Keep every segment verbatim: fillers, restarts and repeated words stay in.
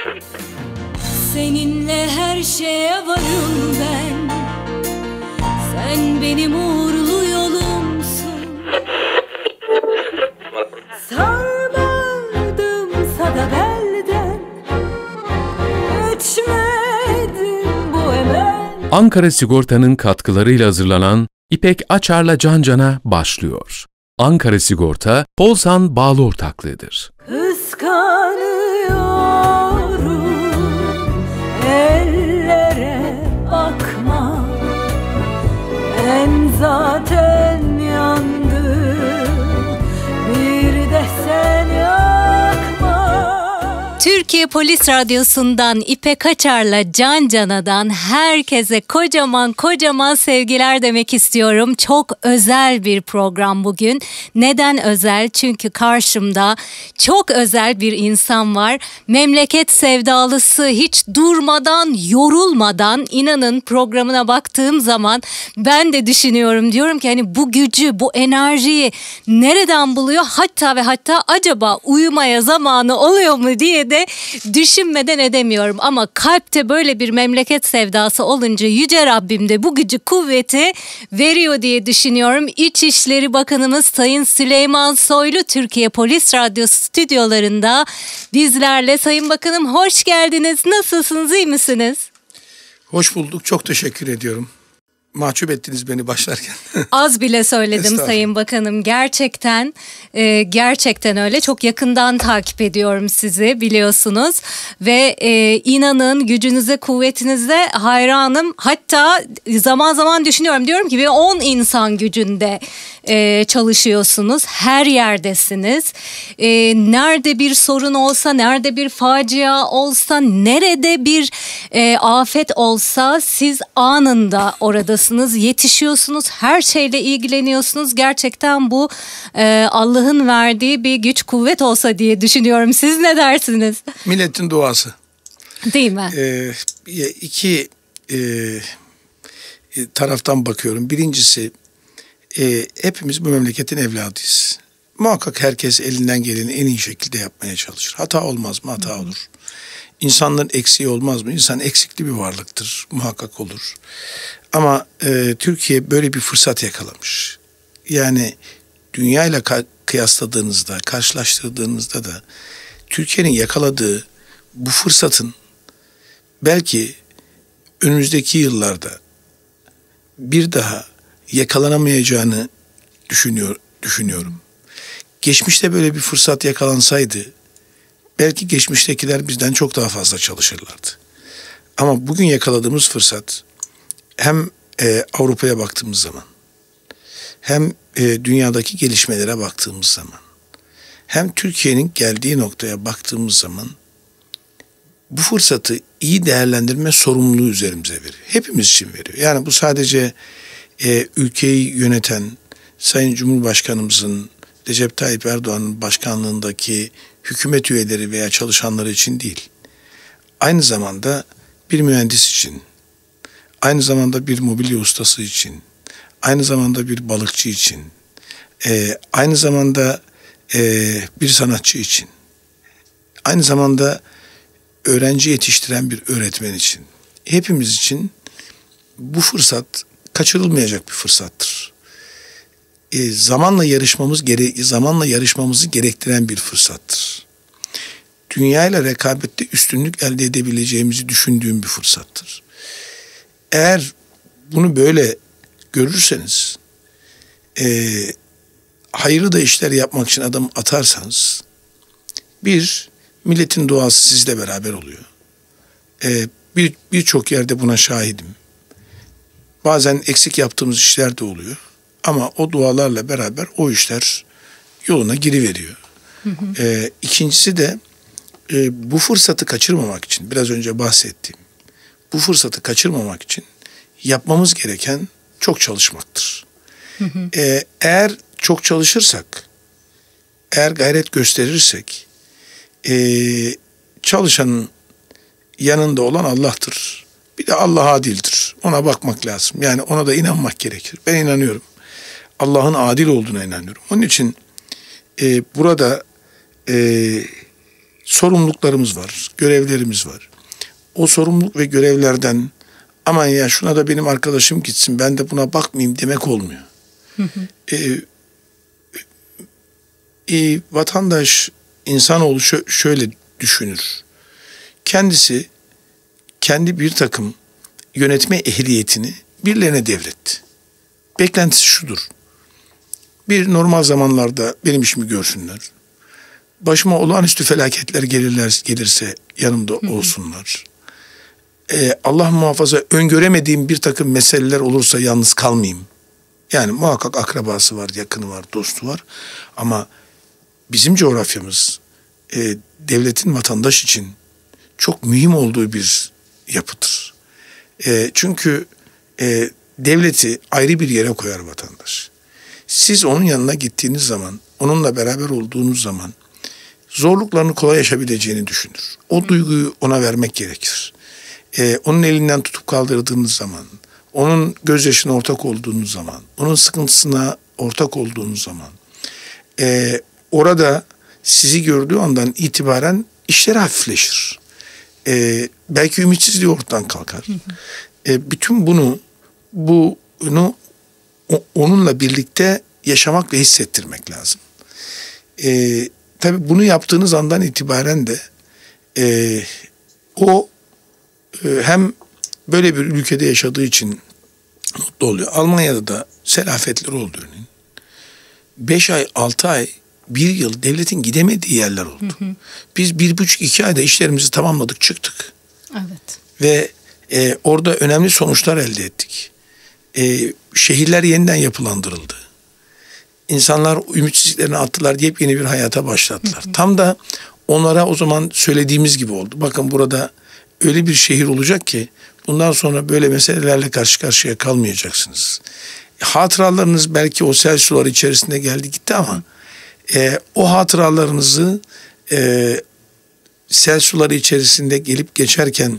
Seninle her şeye varım ben. Sen benim uğurlu yolumsun. Sarmadımsa da belden, etmedim bu emel. Ankara Sigorta'nın katkılarıyla hazırlanan İpek Açar'la Can Can'a başlıyor. Ankara Sigorta, Polsan bağlı ortaklığıdır. Kıskanıyorum, ellere bakma. Ben zaten yandım, bir de sen yakma. Türkiye Polis Radyosu'ndan İpek Açar'la Can Cana'dan herkese kocaman kocaman sevgiler demek istiyorum. Çok özel bir program bugün. Neden özel? Çünkü karşımda çok özel bir insan var. Memleket sevdalısı, hiç durmadan, yorulmadan, inanın programına baktığım zaman ben de düşünüyorum. Diyorum ki hani bu gücü, bu enerjiyi nereden buluyor? Hatta ve hatta acaba uyumaya zamanı oluyor mu diye de düşünmeden edemiyorum. Ama kalpte böyle bir memleket sevdası olunca Yüce Rabbim de bu gücü, kuvveti veriyor diye düşünüyorum. İçişleri Bakanımız Sayın Süleyman Soylu Türkiye Polis Radyosu stüdyolarında bizlerle. Sayın Bakanım hoş geldiniz. Nasılsınız, iyi misiniz? Hoş bulduk. Çok teşekkür ediyorum. Mahcup ettiniz beni başlarken. Az bile söyledim Sayın Bakanım. Gerçekten e, gerçekten öyle. Çok yakından takip ediyorum sizi, biliyorsunuz. Ve e, inanın gücünüze, kuvvetinize hayranım. Hatta zaman zaman düşünüyorum. Diyorum ki bir on insan gücünde e, çalışıyorsunuz. Her yerdesiniz. E, nerede bir sorun olsa, nerede bir facia olsa, nerede bir e, afet olsa siz anında oradasınız. Yetişiyorsunuz, her şeyle ilgileniyorsunuz. Gerçekten bu e, Allah'ın verdiği bir güç, kuvvet olsa diye düşünüyorum. Siz ne dersiniz? Milletin duası. Değil mi? Ee, iki e, taraftan bakıyorum. Birincisi e, hepimiz bu memleketin evladıyız. Muhakkak herkes elinden geleni en iyi şekilde yapmaya çalışır. Hata olmaz mı? Hata olur. İnsanların eksiği olmaz mı? İnsan eksikli bir varlıktır. Muhakkak olur. Ama e, Türkiye böyle bir fırsat yakalamış. Yani dünyayla ka- kıyasladığınızda, karşılaştırdığınızda da Türkiye'nin yakaladığı bu fırsatın belki önümüzdeki yıllarda bir daha yakalanamayacağını düşünüyor, düşünüyorum. Geçmişte böyle bir fırsat yakalansaydı belki geçmiştekiler bizden çok daha fazla çalışırlardı. Ama bugün yakaladığımız fırsat hem e, Avrupa'ya baktığımız zaman, hem e, dünyadaki gelişmelere baktığımız zaman, hem Türkiye'nin geldiği noktaya baktığımız zaman bu fırsatı iyi değerlendirme sorumluluğu üzerimize veriyor. Hepimiz için veriyor. Yani bu sadece e, ülkeyi yöneten Sayın Cumhurbaşkanımızın, Recep Tayyip Erdoğan'ın başkanlığındaki hükümet üyeleri veya çalışanları için değil. Aynı zamanda bir mühendis için, aynı zamanda bir mobilya ustası için, aynı zamanda bir balıkçı için, e, aynı zamanda e, bir sanatçı için, aynı zamanda öğrenci yetiştiren bir öğretmen için, hepimiz için bu fırsat kaçırılmayacak bir fırsattır. E, zamanla yarışmamız gere zamanla yarışmamızı gerektiren bir fırsattır. Dünyayla rekabette üstünlük elde edebileceğimizi düşündüğüm bir fırsattır. Eğer bunu böyle görürseniz, e, hayırlı da işler yapmak için adım atarsanız, bir, milletin duası sizle beraber oluyor. E, bir birçok yerde buna şahidim. Bazen eksik yaptığımız işler de oluyor. Ama o dualarla beraber o işler yoluna giriveriyor. Hı hı. E, ikincisi de e, bu fırsatı kaçırmamak için, biraz önce bahsettiğim, bu fırsatı kaçırmamak için yapmamız gereken çok çalışmaktır. Hı hı. E, eğer çok çalışırsak, eğer gayret gösterirsek, e, çalışanın yanında olan Allah'tır. Bir de Allah adildir. Ona bakmak lazım. Yani ona da inanmak gerekir. Ben inanıyorum. Allah'ın adil olduğuna inanıyorum. Onun için e, burada e, sorumluluklarımız var, görevlerimiz var. O sorumluluk ve görevlerden aman ya şuna da benim arkadaşım gitsin, ben de buna bakmayayım demek olmuyor. Hı hı. Ee, e, vatandaş, insanoğlu şö- şöyle düşünür. Kendisi kendi bir takım yönetme ehliyetini birilerine devretti. Beklentisi şudur. Bir, normal zamanlarda benim işimi görsünler. Başıma olağanüstü felaketler gelirler, gelirse yanımda olsunlar. Ee, Allah muhafaza öngöremediğim bir takım meseleler olursa yalnız kalmayayım. Yani muhakkak akrabası var, yakını var, dostu var. Ama bizim coğrafyamız e, devletin vatandaş için çok mühim olduğu bir yapıdır. E, çünkü e, devleti ayrı bir yere koyar vatandaş. Siz onun yanına gittiğiniz zaman, onunla beraber olduğunuz zaman zorluklarını kolay yaşayabileceğini düşünür. O duyguyu ona vermek gerekir. Ee, onun elinden tutup kaldırdığınız zaman, onun gözyaşına ortak olduğunuz zaman, onun sıkıntısına ortak olduğunuz zaman, e, orada sizi gördüğü andan itibaren işleri hafifleşir. E, belki ümitsizliği ortadan kalkar. E, bütün bunu, bunu o, onunla birlikte yaşamak ve hissettirmek lazım. E, tabii bunu yaptığınız andan itibaren de e, o e, hem böyle bir ülkede yaşadığı için mutlu oluyor. Almanya'da da selafetleri oldu örneğin. Beş ay, altı ay, bir yıl devletin gidemediği yerler oldu. Hı hı. Biz bir buçuk, iki ayda işlerimizi tamamladık, çıktık. Evet. Ve e, orada önemli sonuçlar elde ettik. E, şehirler yeniden yapılandırıldı. İnsanlar ümitsizliklerini attılar, yepyeni bir hayata başladılar. Hı hı. Tam da onlara o zaman söylediğimiz gibi oldu. Bakın burada öyle bir şehir olacak ki bundan sonra böyle meselelerle karşı karşıya kalmayacaksınız. Hatıralarınız belki o sel suları içerisinde geldi gitti ama e, o hatıralarınızı e, sel suları içerisinde gelip geçerken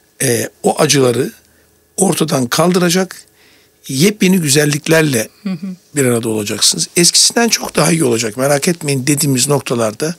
e, o acıları ortadan kaldıracak, yepyeni güzelliklerle hı hı. bir arada olacaksınız. Eskisinden çok daha iyi olacak, merak etmeyin dediğimiz noktalarda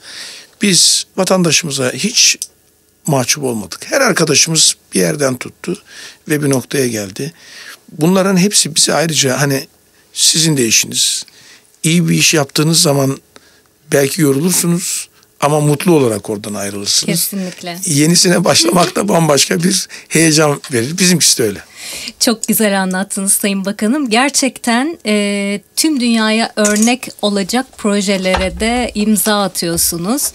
biz vatandaşımıza hiç mahcup olmadık. Her arkadaşımız bir yerden tuttu ve bir noktaya geldi. Bunların hepsi bize ayrıca hani sizin de işiniz. İyi bir iş yaptığınız zaman belki yorulursunuz ama mutlu olarak oradan ayrılırsınız. Kesinlikle. Yenisine başlamak da bambaşka bir heyecan verir. Bizimkisi de öyle. Çok güzel anlattınız Sayın Bakanım. Gerçekten e, tüm dünyaya örnek olacak projelere de imza atıyorsunuz.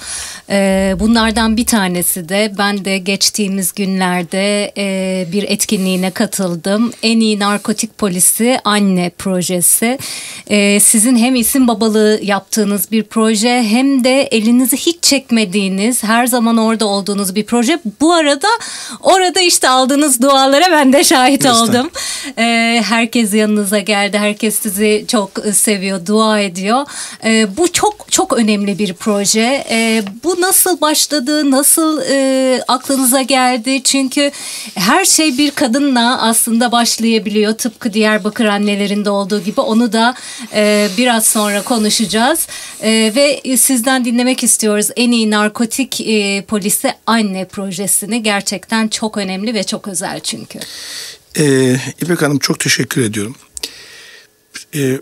E, bunlardan bir tanesi de ben de geçtiğimiz günlerde e, bir etkinliğine katıldım. En iyi narkotik polisi anne projesi. E, sizin hem isim babalığı yaptığınız bir proje hem de elinizi hiç çekmediğiniz, her zaman orada olduğunuz bir proje. Bu arada orada işte aldığınız dualara ben de şahit oldum. Ee, herkes yanınıza geldi. Herkes sizi çok seviyor, dua ediyor. Ee, bu çok çok önemli bir proje. Ee, bu nasıl başladı? Nasıl e, aklınıza geldi? Çünkü her şey bir kadınla aslında başlayabiliyor. Tıpkı Diyarbakır annelerinde olduğu gibi. Onu da e, biraz sonra konuşacağız. E, ve sizden dinlemek istiyoruz. En iyi narkotik e, polisi anne projesini. Gerçekten çok önemli ve çok özel çünkü. Ee, İpek Hanım çok teşekkür ediyorum. Ee,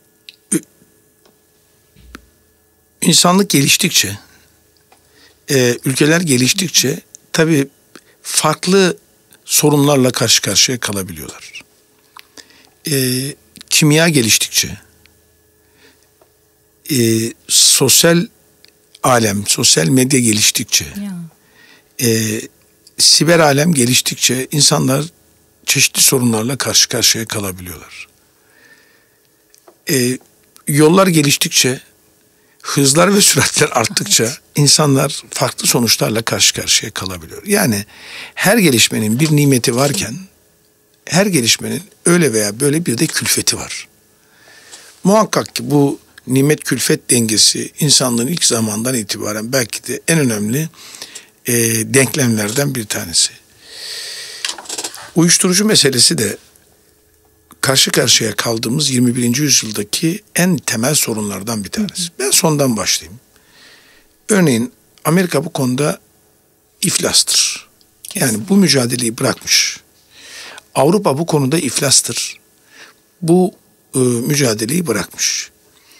insanlık geliştikçe, e, ülkeler geliştikçe tabii farklı sorunlarla karşı karşıya kalabiliyorlar. Ee, kimya geliştikçe, e, sosyal alem, sosyal medya geliştikçe, e, siber alem geliştikçe insanlar çeşitli sorunlarla karşı karşıya kalabiliyorlar. Ee, yollar geliştikçe, hızlar ve süratler arttıkça evet. insanlar farklı sonuçlarla karşı karşıya kalabiliyor. Yani her gelişmenin bir nimeti varken, her gelişmenin öyle veya böyle bir de külfeti var. Muhakkak ki bu nimet külfet dengesi insanlığın ilk zamandan itibaren belki de en önemli e, denklemlerden bir tanesi. Uyuşturucu meselesi de karşı karşıya kaldığımız yirmi birinci yüzyıldaki en temel sorunlardan bir tanesi. Ben sondan başlayayım. Örneğin Amerika bu konuda iflastır. Yani bu mücadeleyi bırakmış. Avrupa bu konuda iflastır. Bu e, mücadeleyi bırakmış.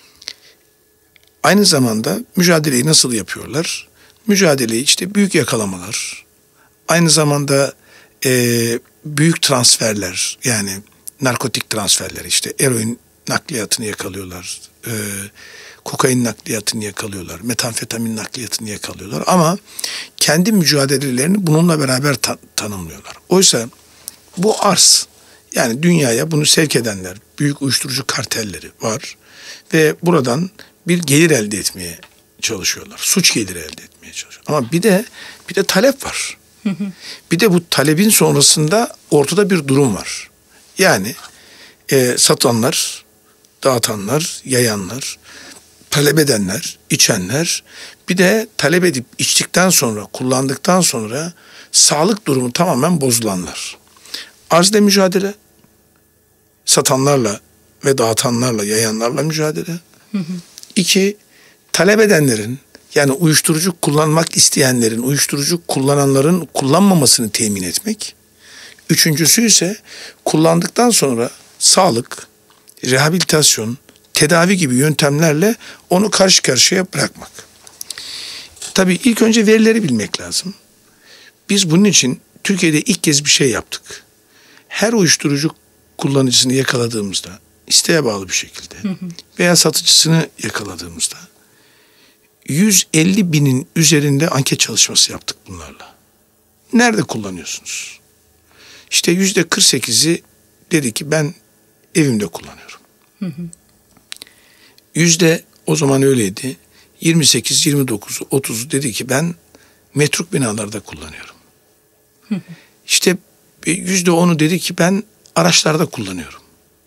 Aynı zamanda mücadeleyi nasıl yapıyorlar? Mücadeleyi işte büyük yakalamalar, aynı zamanda e, büyük transferler, yani narkotik transferler, işte eroin nakliyatını yakalıyorlar, e, kokain nakliyatını yakalıyorlar, metamfetamin nakliyatını yakalıyorlar ama kendi mücadelelerini bununla beraber ta- tanımlıyorlar. Oysa bu arz, yani dünyaya bunu sevk edenler, büyük uyuşturucu kartelleri var ve buradan bir gelir elde etmeye çalışıyorlar. Suç geliri elde etmeye çalışıyorlar. Ama bir de bir de talep var. Bir de bu talebin sonrasında ortada bir durum var. Yani e, satanlar, dağıtanlar, yayanlar, talep edenler, içenler, bir de talep edip içtikten sonra, kullandıktan sonra sağlık durumu tamamen bozulanlar. Arzla mücadele, satanlarla ve dağıtanlarla, yayanlarla mücadele. Hı hı. İki, talep edenlerin, yani uyuşturucu kullanmak isteyenlerin, uyuşturucu kullananların kullanmamasını temin etmek. Üçüncüsü ise kullandıktan sonra sağlık, rehabilitasyon, tedavi gibi yöntemlerle onu karşı karşıya bırakmak. Tabii ilk önce verileri bilmek lazım. Biz bunun için Türkiye'de ilk kez bir şey yaptık. Her uyuşturucu kullanıcısını yakaladığımızda, isteğe bağlı bir şekilde hı hı. veya satıcısını yakaladığımızda yüz elli binin üzerinde anket çalışması yaptık bunlarla. Nerede kullanıyorsunuz? İşte yüzde kırk sekizi dedi ki ben evimde kullanıyorum. Hı hı. Yüzde o zaman öyleydi. yirmi sekiz, yirmi dokuz, otuz dedi ki ben metruk binalarda kullanıyorum. Hı hı. İşte yüzde onu dedi ki ben araçlarda kullanıyorum.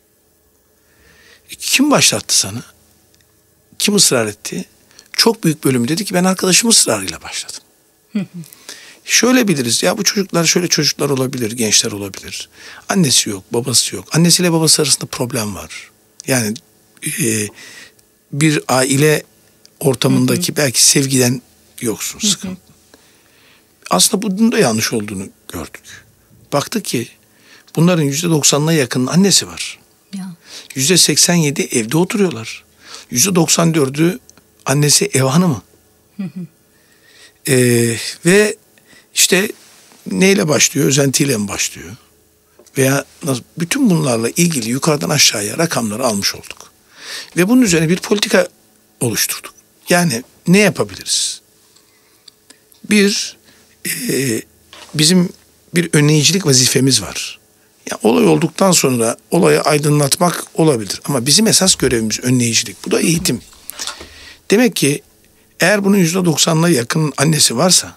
Kim başlattı sana? Kim ısrar etti? Çok büyük bölümü dedi ki ben arkadaşım ısrarıyla başladım. Hı hı. Şöyle biliriz ya, bu çocuklar şöyle çocuklar olabilir, gençler olabilir. Annesi yok, babası yok. Annesiyle babası arasında problem var. Yani e, bir aile ortamındaki hı hı. belki sevgiden yoksun, sıkıntı. Hı hı. Aslında bunun da yanlış olduğunu gördük. Baktık ki bunların yüzde doksanına yakın annesi var. Yüzde seksen yedi evde oturuyorlar. Yüzde doksan dördü annesi ev hanımı. Hı hı. Ee, ve işte neyle başlıyor? Özentiyle mi başlıyor? Veya nasıl? Bütün bunlarla ilgili yukarıdan aşağıya rakamları almış olduk. Ve bunun üzerine bir politika oluşturduk. Yani ne yapabiliriz? Bir, e, bizim bir önleyicilik vazifemiz var. Yani olay olduktan sonra olayı aydınlatmak olabilir. Ama bizim esas görevimiz önleyicilik. Bu da eğitim. Demek ki eğer bunun yüzde doksanına yakın annesi varsa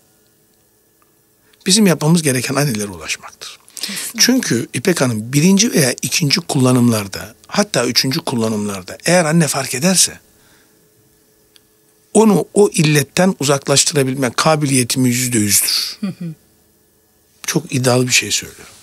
bizim yapmamız gereken annelere ulaşmaktır. Kesinlikle. Çünkü İpek Hanım birinci veya ikinci kullanımlarda, hatta üçüncü kullanımlarda eğer anne fark ederse onu o illetten uzaklaştırabilme kabiliyetimiz yüzde yüzdür. Çok iddialı bir şey söylüyorum.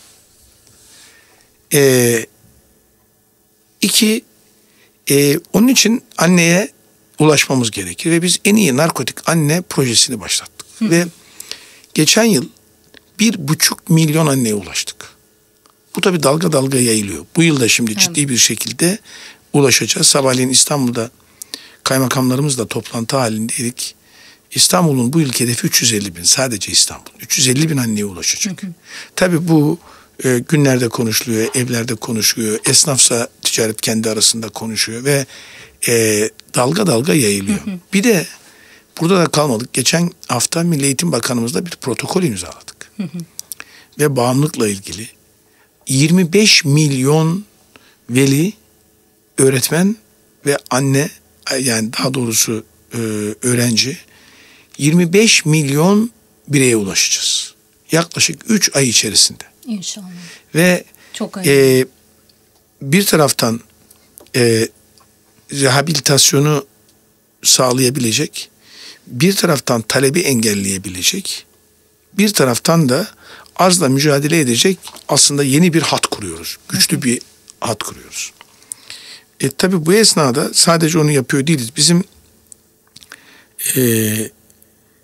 Ee, iki, e, onun için anneye ulaşmamız gerekir ve biz en iyi narkotik anne projesini başlattık. Hı. Ve geçen yıl bir buçuk milyon anneye ulaştık. Bu tabii dalga dalga yayılıyor. Bu yıl da şimdi evet. ciddi bir şekilde ulaşacağız. Sabahleyin İstanbul'da kaymakamlarımızla toplantı halindeydik. İstanbul'un bu yılki hedefi üç yüz elli bin. Sadece İstanbul. üç yüz elli bin anneye ulaşacak. Hı hı. Tabii bu e, günlerde konuşuluyor, evlerde konuşuluyor. Esnafsa ticaret kendi arasında konuşuyor ve e, dalga dalga yayılıyor. Hı hı. Bir de burada da kalmadık. Geçen hafta Milli Eğitim Bakanımızla bir protokol imzaladık. Hı hı. Ve bağımlılıkla ilgili yirmi beş milyon veli, öğretmen ve anne, yani daha doğrusu e, öğrenci, yirmi beş milyon bireye ulaşacağız. Yaklaşık üç ay içerisinde. İnşallah. Ve çok e, bir taraftan e, rehabilitasyonu sağlayabilecek, bir taraftan talebi engelleyebilecek, bir taraftan da arzla mücadele edecek aslında yeni bir hat kuruyoruz. Güçlü hı hı. bir hat kuruyoruz. E, tabii bu esnada sadece onu yapıyor değiliz. Bizim e,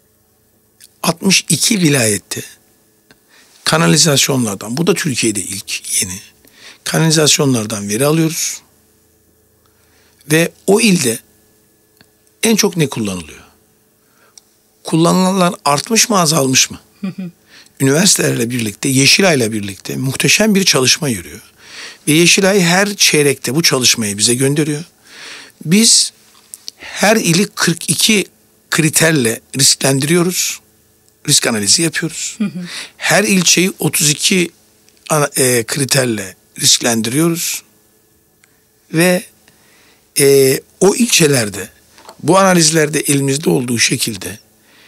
altmış iki vilayette kanalizasyonlardan, bu da Türkiye'de ilk, yeni, kanalizasyonlardan veri alıyoruz. Ve o ilde en çok ne kullanılıyor? Kullanılanlar artmış mı, azalmış mı? Üniversitelerle birlikte, Yeşilay'la birlikte muhteşem bir çalışma yürüyor. Ve Yeşilay her çeyrekte bu çalışmayı bize gönderiyor. Biz her ili kırk iki kriterle risklendiriyoruz. Risk analizi yapıyoruz. Her ilçeyi otuz iki e, kriterle risklendiriyoruz. Ve e, o ilçelerde, bu analizlerde elimizde olduğu şekilde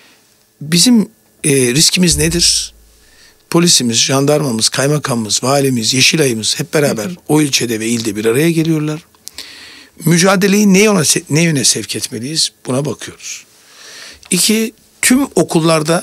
bizim e, riskimiz nedir? Polisimiz, jandarmamız, kaymakamımız, valimiz, Yeşilay'ımız hep beraber hı hı. o ilçede ve ilde bir araya geliyorlar. Mücadeleyi ne yöne, ne yöne sevk etmeliyiz? Buna bakıyoruz. İki, tüm okullarda,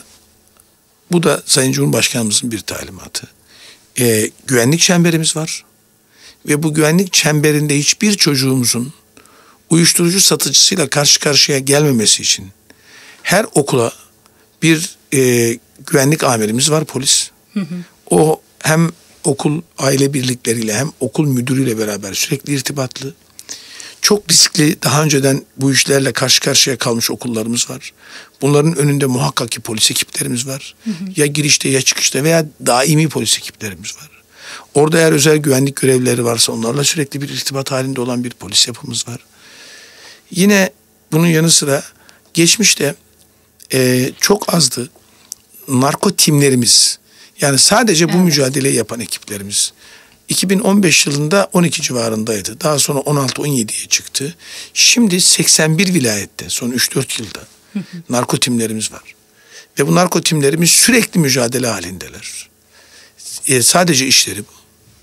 bu da Sayın Cumhurbaşkanımızın bir talimatı. E, güvenlik çemberimiz var. Ve bu güvenlik çemberinde hiçbir çocuğumuzun uyuşturucu satıcısıyla karşı karşıya gelmemesi için her okula bir e, güvenlik amirimiz var, polis. Hı hı. O hem okul aile birlikleriyle hem okul müdürüyle beraber sürekli irtibatlı. Çok riskli, daha önceden bu işlerle karşı karşıya kalmış okullarımız var. Bunların önünde muhakkak ki polis ekiplerimiz var. Hı hı. Ya girişte ya çıkışta veya daimi polis ekiplerimiz var. Orada eğer özel güvenlik görevlileri varsa onlarla sürekli bir irtibat halinde olan bir polis yapımız var. Yine bunun yanı sıra geçmişte e, çok azdı narko timlerimiz. Yani sadece bu evet. mücadeleyi yapan ekiplerimiz. iki bin on beş yılında on iki civarındaydı. Daha sonra on altı on yediye çıktı. Şimdi seksen bir vilayette son üç dört yılda narko timlerimiz var. Ve bu narko timlerimiz sürekli mücadele halindeler. E, sadece işleri bu.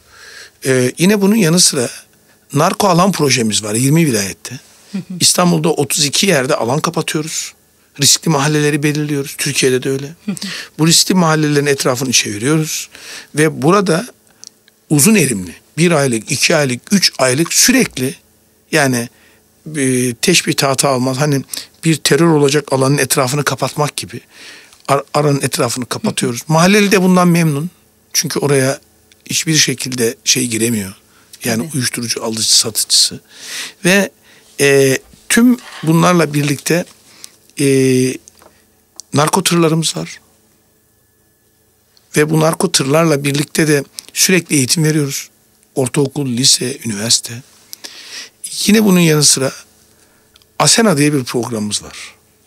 E, yine bunun yanı sıra narko alan projemiz var yirmi vilayette. İstanbul'da otuz iki yerde alan kapatıyoruz. Riskli mahalleleri belirliyoruz. Türkiye'de de öyle. Bu riskli mahallelerin etrafını çeviriyoruz. Ve burada uzun erimli, bir aylık, iki aylık, üç aylık sürekli, yani e, teşbihatı almaz. Hani bir terör olacak alanın etrafını kapatmak gibi ar- aranın etrafını kapatıyoruz. Mahalleli de bundan memnun. Çünkü oraya hiçbir şekilde şey giremiyor. Yani evet. uyuşturucu alıcı, satıcısı. Ve e, tüm bunlarla birlikte e, narko tırlarımız var. Ve bu narko tırlarla birlikte de sürekli eğitim veriyoruz. Ortaokul, lise, üniversite. Yine bunun yanı sıra Asena diye bir programımız var.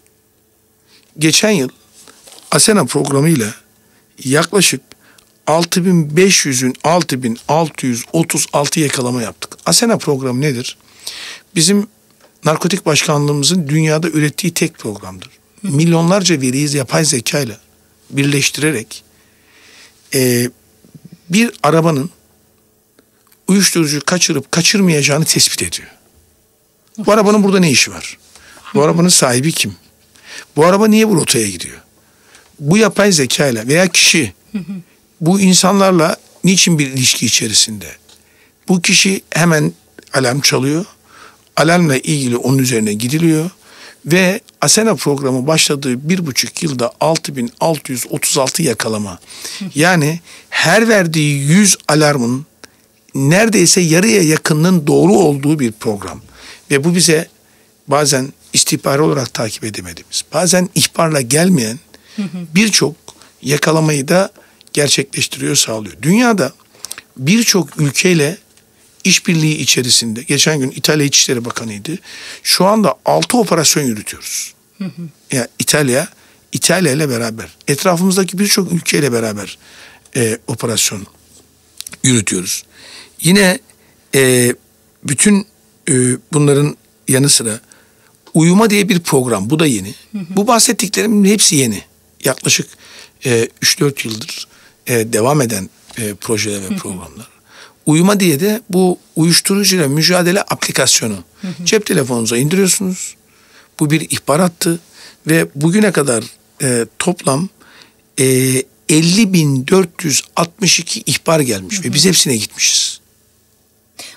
Geçen yıl Asena programıyla yaklaşık altı bin beş yüzün altı bin altı yüz otuz altı yakalama yaptık. Asena programı nedir? Bizim narkotik başkanlığımızın dünyada ürettiği tek programdır. Milyonlarca veriyi yapay zekayla birleştirerek e, bir arabanın uyuşturucu kaçırıp kaçırmayacağını tespit ediyor. Bu arabanın burada ne işi var? Bu arabanın sahibi kim? Bu araba niye bu rotaya gidiyor? Bu yapay zekayla veya kişi bu insanlarla niçin bir ilişki içerisinde? Bu kişi hemen alarm çalıyor. Alarmla ilgili onun üzerine gidiliyor. Ve Asena programı başladığı bir buçuk yılda altı bin altı yüz otuz altı yakalama. Yani her verdiği yüz alarmın neredeyse yarıya yakınının doğru olduğu bir program. Ve bu bize bazen istihbari olarak takip edemediğimiz, bazen ihbarla gelmeyen birçok yakalamayı da gerçekleştiriyor, sağlıyor. Dünyada birçok ülkeyle işbirliği içerisinde, geçen gün İtalya İçişleri Bakanı'ydı. Şu anda altı operasyon yürütüyoruz. Hı hı. Yani İtalya, İtalya ile beraber, etrafımızdaki birçok ülkeyle beraber e, operasyon yürütüyoruz. Yine e, bütün e, bunların yanı sıra Uyuma diye bir program, bu da yeni. Hı hı. Bu bahsettiklerimin hepsi yeni. Yaklaşık e, üç dört yıldır e, devam eden e, projeler ve hı hı. programlar. Uyuma diye de bu uyuşturucuyla mücadele aplikasyonu. Hı hı. Cep telefonunuza indiriyorsunuz. Bu bir ihbar hattı ve bugüne kadar e, toplam e, elli bin dört yüz altmış iki ihbar gelmiş hı hı. ve biz hepsine gitmişiz.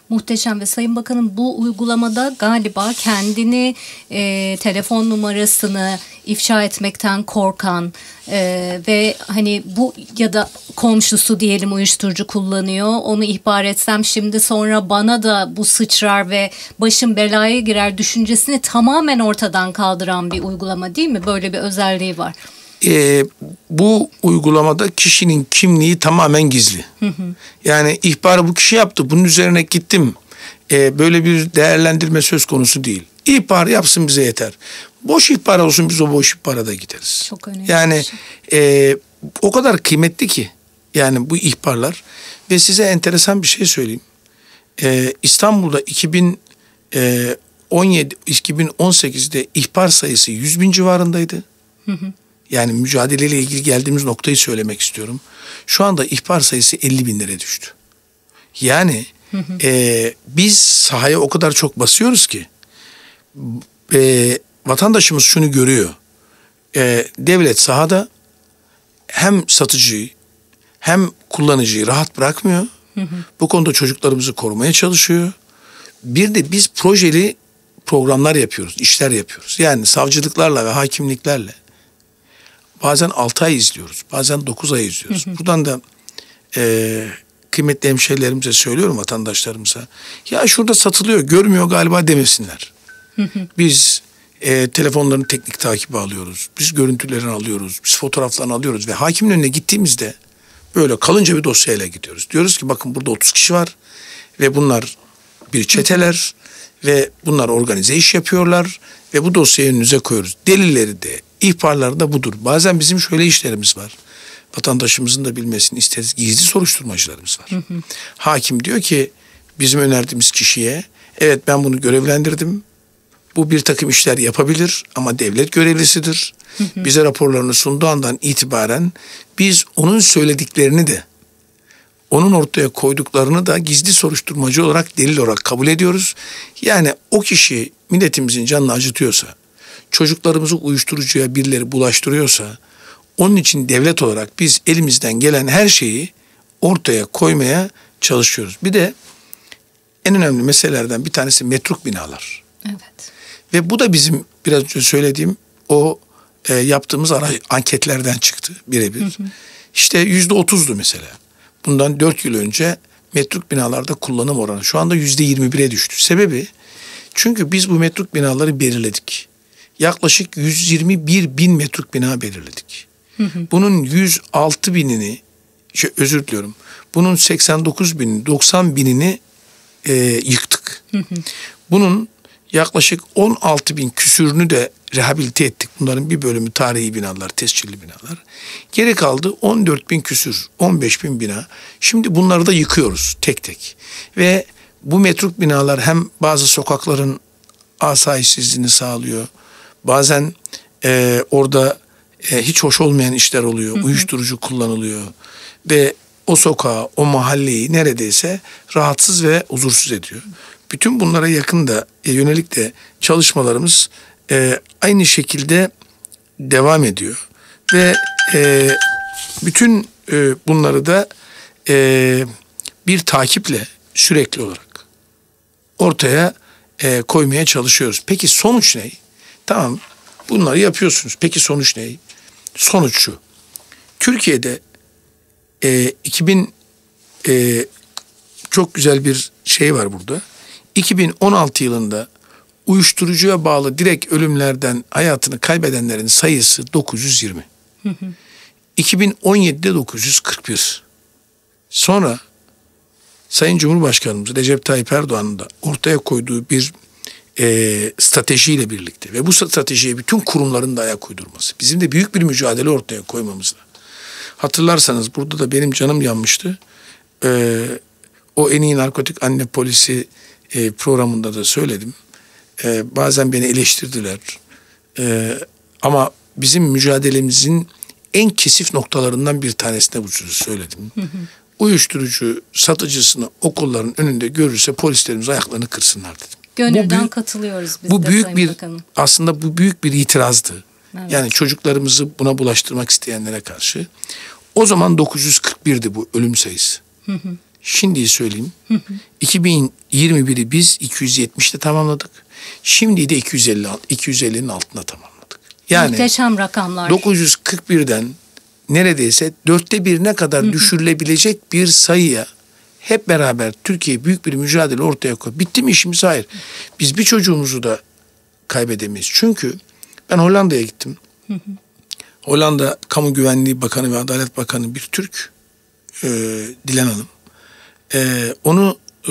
Muhteşem ve Sayın Bakanım bu uygulamada galiba kendini, e, telefon numarasını ifşa etmekten korkan e, ve hani bu ya da komşusu diyelim uyuşturucu kullanıyor, onu ihbar etsem şimdi sonra bana da bu sıçrar ve başım belaya girer düşüncesini tamamen ortadan kaldıran bir uygulama değil mi? Böyle bir özelliği var. Ee, bu uygulamada kişinin kimliği tamamen gizli. Hı hı. Yani ihbarı bu kişi yaptı, bunun üzerine gittim. Ee, böyle bir değerlendirme söz konusu değil. İhbar yapsın bize yeter. Boş ihbar olsun, biz o boş ihbara da gideriz. Çok önemli. Yani e, o kadar kıymetli ki yani bu ihbarlar. Ve size enteresan bir şey söyleyeyim. Ee, İstanbul'da iki bin on yedi iki bin on sekizde ihbar sayısı yüz bin civarındaydı. Hı hı. Yani mücadeleyle ilgili geldiğimiz noktayı söylemek istiyorum. Şu anda ihbar sayısı elli binlere düştü. Yani hı hı. E, biz sahaya o kadar çok basıyoruz ki e, vatandaşımız şunu görüyor. E, devlet sahada hem satıcıyı hem kullanıcıyı rahat bırakmıyor. Hı hı. Bu konuda çocuklarımızı korumaya çalışıyor. Bir de biz projeli programlar yapıyoruz, işler yapıyoruz. Yani savcılıklarla ve hakimliklerle bazen altı ay izliyoruz, bazen dokuz ay izliyoruz. Hı hı. Buradan da e, kıymetli hemşehrilerimize söylüyorum, vatandaşlarımıza. Ya şurada satılıyor, görmüyor galiba demesinler. Hı hı. Biz e, telefonların teknik takibi alıyoruz. Biz görüntülerini alıyoruz, biz fotoğraflarını alıyoruz ve hakimin önüne gittiğimizde böyle kalınca bir dosyayla gidiyoruz. Diyoruz ki bakın burada otuz kişi var ve bunlar bir çeteler ve bunlar organize iş yapıyorlar ve bu dosyayı önünüze koyuyoruz. Delilleri de, ihbarları da budur. Bazen bizim şöyle işlerimiz var. Vatandaşımızın da bilmesini isteriz. Gizli soruşturmacılarımız var. Hı hı. Hakim diyor ki bizim önerdiğimiz kişiye evet ben bunu görevlendirdim. Bu bir takım işler yapabilir ama devlet görevlisidir. Hı hı. Bize raporlarını sunduğu andan itibaren biz onun söylediklerini de onun ortaya koyduklarını da gizli soruşturmacı olarak delil olarak kabul ediyoruz. Yani o kişi milletimizin canını acıtıyorsa, çocuklarımızı uyuşturucuya birileri bulaştırıyorsa, onun için devlet olarak biz elimizden gelen her şeyi ortaya koymaya çalışıyoruz. Bir de en önemli meselelerden bir tanesi metruk binalar. Evet. Ve bu da bizim biraz önce söylediğim o e, yaptığımız ara, anketlerden çıktı birebir. Hı hı. İşte yüzde otuzdu mesela. Bundan dört yıl önce metruk binalarda kullanım oranı şu anda yüzde yirmi bire düştü. Sebebi çünkü biz bu metruk binaları belirledik. Yaklaşık yüz yirmi bir bin metruk bina belirledik. Hı hı. Bunun yüz altı binini, şey, özür diliyorum, bunun seksen dokuz binini, doksan binini e, yıktık. Hı hı. Bunun yaklaşık on altı bin küsürünü de rehabilite ettik. Bunların bir bölümü tarihi binalar, tescilli binalar. Geri kaldı on dört bin küsür, on beş bin bina. Şimdi bunları da yıkıyoruz tek tek. Ve bu metruk binalar hem bazı sokakların asayişsizliğini sağlıyor. Bazen e, orada e, hiç hoş olmayan işler oluyor. Hı hı. Uyuşturucu kullanılıyor. Ve o sokağı, o mahalleyi neredeyse rahatsız ve huzursuz ediyor. Bütün bunlara yakın da e, yönelik de çalışmalarımız e, aynı şekilde devam ediyor. Ve e, bütün e, bunları da e, bir takiple sürekli olarak ortaya e, koymaya çalışıyoruz. Peki sonuç ne? Tamam, bunları yapıyorsunuz. Peki sonuç ne? Sonuç şu. Türkiye'de e, iki bin e, çok güzel bir şey var burada. iki bin on altı yılında uyuşturucuya bağlı direkt ölümlerden hayatını kaybedenlerin sayısı dokuz yüz yirmi. Hı hı. iki bin on yedide dokuz yüz kırk bir. Sonra Sayın Cumhurbaşkanımız Recep Tayyip Erdoğan'ın da ortaya koyduğu bir e, stratejiyle birlikte ve bu stratejiye bütün kurumların da ayak uydurması. Bizim de büyük bir mücadele ortaya koymamızla. Hatırlarsanız burada da benim canım yanmıştı. E, o en iyi narkotik anne polisi e, programında da söyledim. E, bazen beni eleştirdiler. E, ama bizim mücadelemizin en kesif noktalarından bir tanesine bu sözü söyledim. Hı hı. Uyuşturucu satıcısını okulların önünde görürse polislerimiz ayaklarını kırsınlar dedim. Gönülden bu büyük, katılıyoruz biz bu de büyük Sayın bir Bakanım. Aslında bu büyük bir itirazdı. Evet. Yani çocuklarımızı buna bulaştırmak isteyenlere karşı. O zaman dokuz yüz kırk birdi bu ölüm sayısı. Hı hı. Şimdiyi söyleyeyim. Hı hı. iki bin yirmi biri biz iki yüz yetmişte tamamladık. Şimdi de iki yüz elli, iki yüz ellinin altında tamamladık. Yani muhteşem rakamlar. dokuz yüz kırk birden neredeyse dörtte birine kadar hı hı. düşürülebilecek bir sayıya hep beraber Türkiye büyük bir mücadele ortaya koydu. Bitti mi işimiz? Hayır. Biz bir çocuğumuzu da kaybedemeyiz. Çünkü ben Hollanda'ya gittim. Hı hı. Hollanda Kamu Güvenliği Bakanı ve Adalet Bakanı bir Türk. E, Dilan Hanım. E, onu e,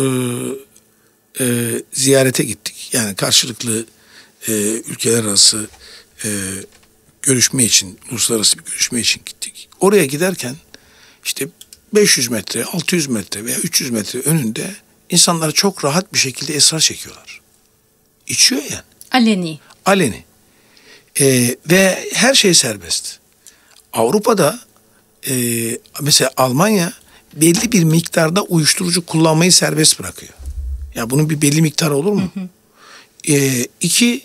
e, ziyarete gittik. Yani karşılıklı e, ülkeler arası e, görüşme için, uluslararası bir görüşme için gittik. Oraya giderken işte beş yüz metre, altı yüz metre veya üç yüz metre önünde insanlar çok rahat bir şekilde esrar çekiyorlar. İçiyor yani. Aleni. Aleni. Ee, ve her şey serbest. Avrupa'da e, mesela Almanya belli bir miktarda uyuşturucu kullanmayı serbest bırakıyor. Ya bunun bir belli miktarı olur mu? Hı hı. Ee, iki,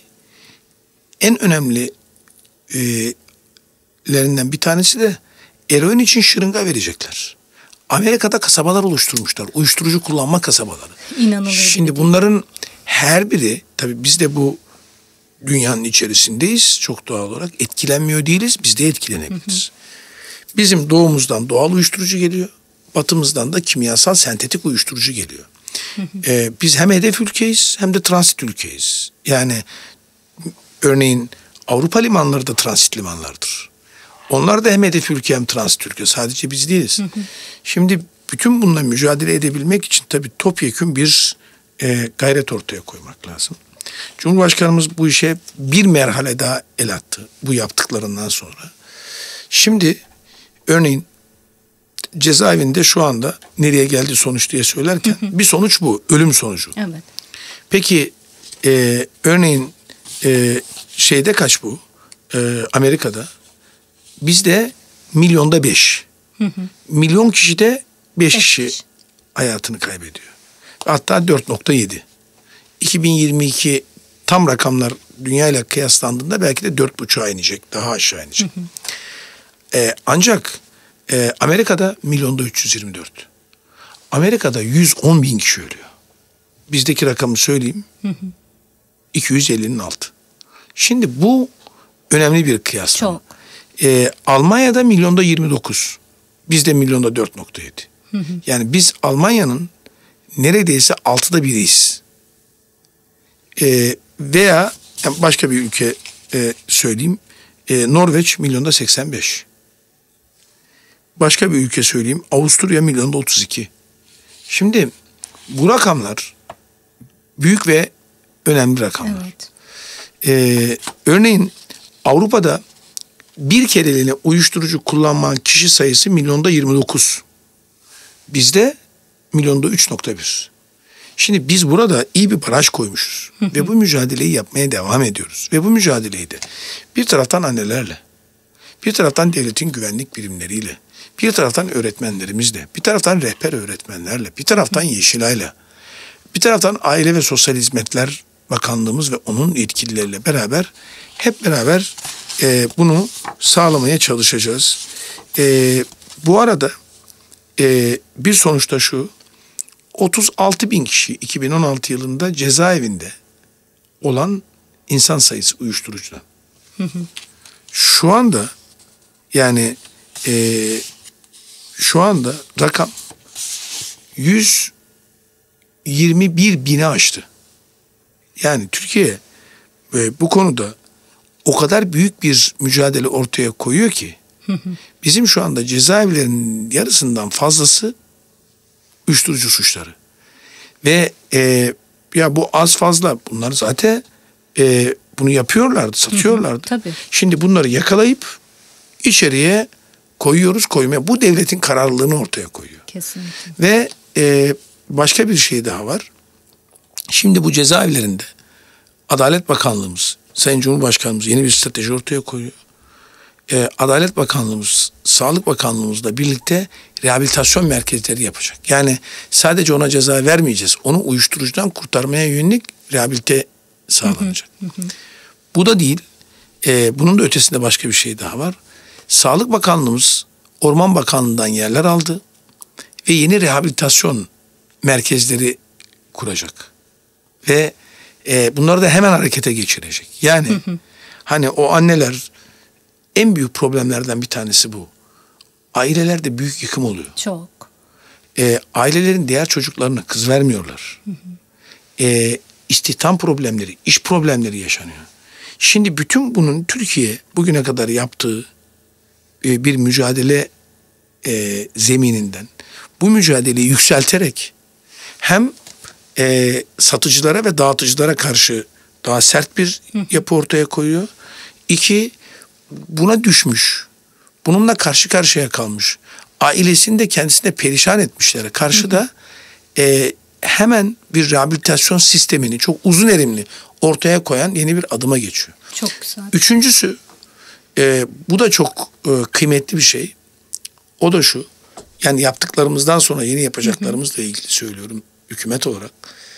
en önemli e, lerinden bir tanesi de eroin için şırınga verecekler. Amerika'da kasabalar oluşturmuşlar. Uyuşturucu kullanma kasabaları. İnanılır. Şimdi bunların her biri, tabii biz de bu dünyanın içerisindeyiz. Çok doğal olarak etkilenmiyor değiliz. Biz de etkilenebiliriz. Hı hı. Bizim doğumuzdan doğal uyuşturucu geliyor. Batımızdan da kimyasal sentetik uyuşturucu geliyor. Hı hı. Ee, biz hem hedef ülkeyiz hem de transit ülkeyiz. Yani örneğin Avrupa limanları da transit limanlardır. Onlar da hem hedef ülke hem transit ülke. Sadece biz değiliz. Hı hı. Şimdi bütün bununla mücadele edebilmek için tabii topyekün bir e, gayret ortaya koymak lazım. Cumhurbaşkanımız bu işe bir merhale daha el attı bu yaptıklarından sonra. Şimdi örneğin cezaevinde şu anda nereye geldi sonuç diye söylerken hı hı. bir sonuç bu. Ölüm sonucu. Evet. Peki e, örneğin e, şeyde kaç bu? E, Amerika'da. Bizde milyonda beş. Hı hı. Milyon kişide beş kişi hayatını kaybediyor. Hatta dört nokta yedi. iki bin yirmi iki tam rakamlar dünyayla kıyaslandığında belki de dört buçuğa inecek. Daha aşağı inecek. Hı hı. Ee, ancak e, Amerika'da milyonda üç yüz yirmi dört. Amerika'da yüz on bin kişi ölüyor. Bizdeki rakamı söyleyeyim. Hı hı. iki yüz ellinin altı. Şimdi bu önemli bir kıyaslama. Çok. Ee, Almanya'da milyonda yirmi dokuz. Bizde milyonda dört nokta yedi. Hı hı. Yani biz Almanya'nın neredeyse altıda biriyiz. Ee, veya başka bir ülke e, söyleyeyim. E, Norveç milyonda seksen beş. Başka bir ülke söyleyeyim. Avusturya milyonda otuz iki. Şimdi bu rakamlar büyük ve önemli rakamlar. Evet. Ee, örneğin Avrupa'da bir kereliğine uyuşturucu kullanman kişi sayısı milyonda yirmi dokuz. Bizde milyonda üç nokta bir. Şimdi biz burada iyi bir baraj koymuşuz. Ve bu mücadeleyi yapmaya devam ediyoruz. Ve bu mücadeleyi de bir taraftan annelerle, bir taraftan devletin güvenlik birimleriyle, bir taraftan öğretmenlerimizle, bir taraftan rehber öğretmenlerle, bir taraftan Yeşilay'la, bir taraftan Aile ve Sosyal Hizmetler Bakanlığımız ve onun yetkilileriyle beraber hep beraber e, bunu sağlamaya çalışacağız. E, bu arada e, bir sonuçta şu, otuz altı bin kişi iki bin on altı yılında cezaevinde olan insan sayısı uyuşturucudan. Hı hı. Şu anda yani e, şu anda rakam yüz yirmi bir bini aştı. Yani Türkiye e, bu konuda o kadar büyük bir mücadele ortaya koyuyor ki hı hı. bizim şu anda cezaevlerinin yarısından fazlası uyuşturucu suçları. Ve e, ya bu az fazla bunlar zaten e, bunu yapıyorlardı, satıyorlardı. Hı hı, tabii. Şimdi bunları yakalayıp içeriye koyuyoruz, koymaya. Bu devletin kararlılığını ortaya koyuyor. Kesinlikle. Ve e, başka bir şey daha var. Şimdi bu cezaevlerinde Adalet Bakanlığımız, Sayın Cumhurbaşkanımız yeni bir strateji ortaya koyuyor. Ee, Adalet Bakanlığımız, Sağlık Bakanlığımızla birlikte rehabilitasyon merkezleri yapacak. Yani sadece ona ceza vermeyeceğiz. Onu uyuşturucudan kurtarmaya yönelik rehabilite sağlanacak. Hı hı hı. Bu da değil. E, bunun da ötesinde başka bir şey daha var. Sağlık Bakanlığımız Orman Bakanlığı'ndan yerler aldı. Ve ve yeni rehabilitasyon merkezleri kuracak. Ve e, bunları da hemen harekete geçirecek. Yani hı hı. hani o anneler, en büyük problemlerden bir tanesi bu. Ailelerde büyük yıkım oluyor. Çok. E, ailelerin diğer çocuklarına kız vermiyorlar. Hı hı. E, istihdam problemleri, iş problemleri yaşanıyor. Şimdi bütün bunun Türkiye bugüne kadar yaptığı e, bir mücadele e, zemininden bu mücadeleyi yükselterek hem e, satıcılara ve dağıtıcılara karşı daha sert bir yapı ortaya koyuyor. İki, buna düşmüş, bununla karşı karşıya kalmış, ailesini de kendisine perişan etmişlere karşı da e, hemen bir rehabilitasyon sistemini çok uzun erimli ortaya koyan yeni bir adıma geçiyor. Çok güzel. Üçüncüsü, e, bu da çok e, kıymetli bir şey. O da şu, yani yaptıklarımızdan sonra yeni yapacaklarımızla ilgili söylüyorum hükümet olarak.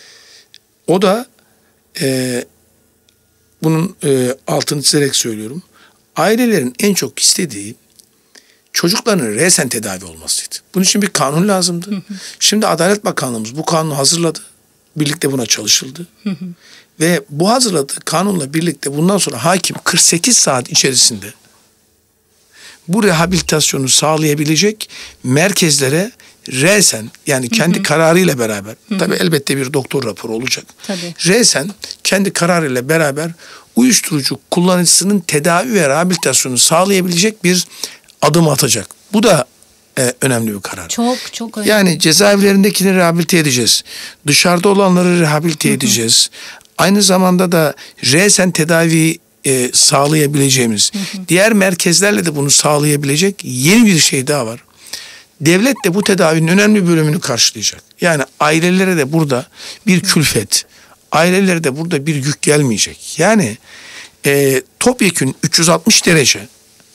O da e, bunun e, altını çizerek söylüyorum. Ailelerin en çok istediği çocukların resen tedavi olmasıydı. Bunun için bir kanun lazımdı. Hı hı. Şimdi Adalet Bakanlığımız bu kanunu hazırladı. Birlikte buna çalışıldı. Hı hı. Ve bu hazırladığı kanunla birlikte bundan sonra hakim kırk sekiz saat içerisinde bu rehabilitasyonu sağlayabilecek merkezlere resen, yani kendi hı hı. kararıyla beraber, hı hı. tabii elbette bir doktor raporu olacak. Tabii. Resen kendi kararıyla beraber uyuşturucu kullanıcısının tedavi ve rehabilitasyonu sağlayabilecek bir adım atacak. Bu da e, önemli bir karar. Çok çok önemli. Yani cezaevlerindekileri rehabilite edeceğiz. Dışarıda olanları rehabilite hı hı. edeceğiz. Aynı zamanda da resen tedavi e, sağlayabileceğimiz, hı hı. diğer merkezlerle de bunu sağlayabilecek yeni bir şey daha var. Devlet de bu tedavinin önemli bölümünü karşılayacak. Yani ailelere de burada bir külfet, ailelere de burada bir yük gelmeyecek. Yani e, topyekün üç yüz altmış derece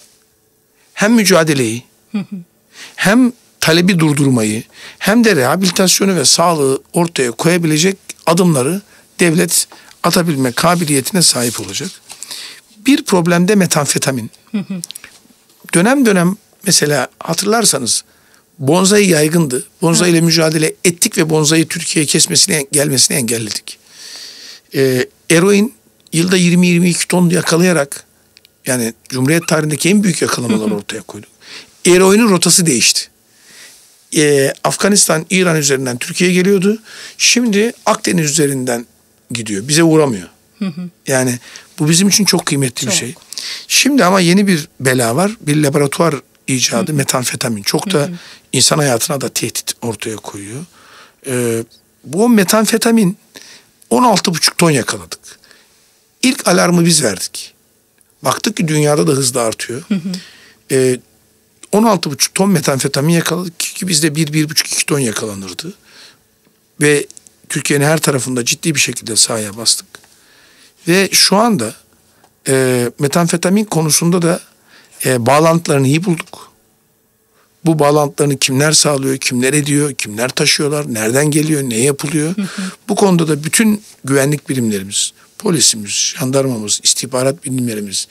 hem mücadeleyi, hı hı. hem talebi durdurmayı, hem de rehabilitasyonu ve sağlığı ortaya koyabilecek adımları devlet atabilme kabiliyetine sahip olacak. Bir problemde metamfetamin. Hı hı. Dönem dönem mesela hatırlarsanız bonzai yaygındı. Bonzai ile mücadele ettik ve bonzai Türkiye'ye kesmesini, gelmesini engelledik. Ee, eroin yılda yirmi yirmi iki ton yakalayarak, yani Cumhuriyet tarihindeki en büyük yakalamalar ortaya koyduk. Eroinin rotası değişti. Ee, Afganistan, İran üzerinden Türkiye'ye geliyordu. Şimdi Akdeniz üzerinden gidiyor. Bize uğramıyor. Hı hı. Yani bu bizim için çok kıymetli çok. bir şey. Şimdi ama yeni bir bela var. Bir laboratuvar icadı, hı hı. metamfetamin. Çok da hı hı. insan hayatına da tehdit ortaya koyuyor. Ee, bu metamfetamin on altı buçuk ton yakaladık. İlk alarmı biz verdik. Baktık ki dünyada da hızla artıyor. Hı hı. Ee, on altı buçuk ton metamfetamin yakaladık ki bizde bir bir buçuk iki ton yakalanırdı. Ve Türkiye'nin her tarafında ciddi bir şekilde sahaya bastık. Ve şu anda e, metamfetamin konusunda da e, bağlantılarını iyi bulduk. Bu bağlantılarını kimler sağlıyor, kimler ediyor, kimler taşıyorlar, nereden geliyor, ne yapılıyor. Hı hı. Bu konuda da bütün güvenlik birimlerimiz, polisimiz, jandarmamız, istihbarat birimlerimiz,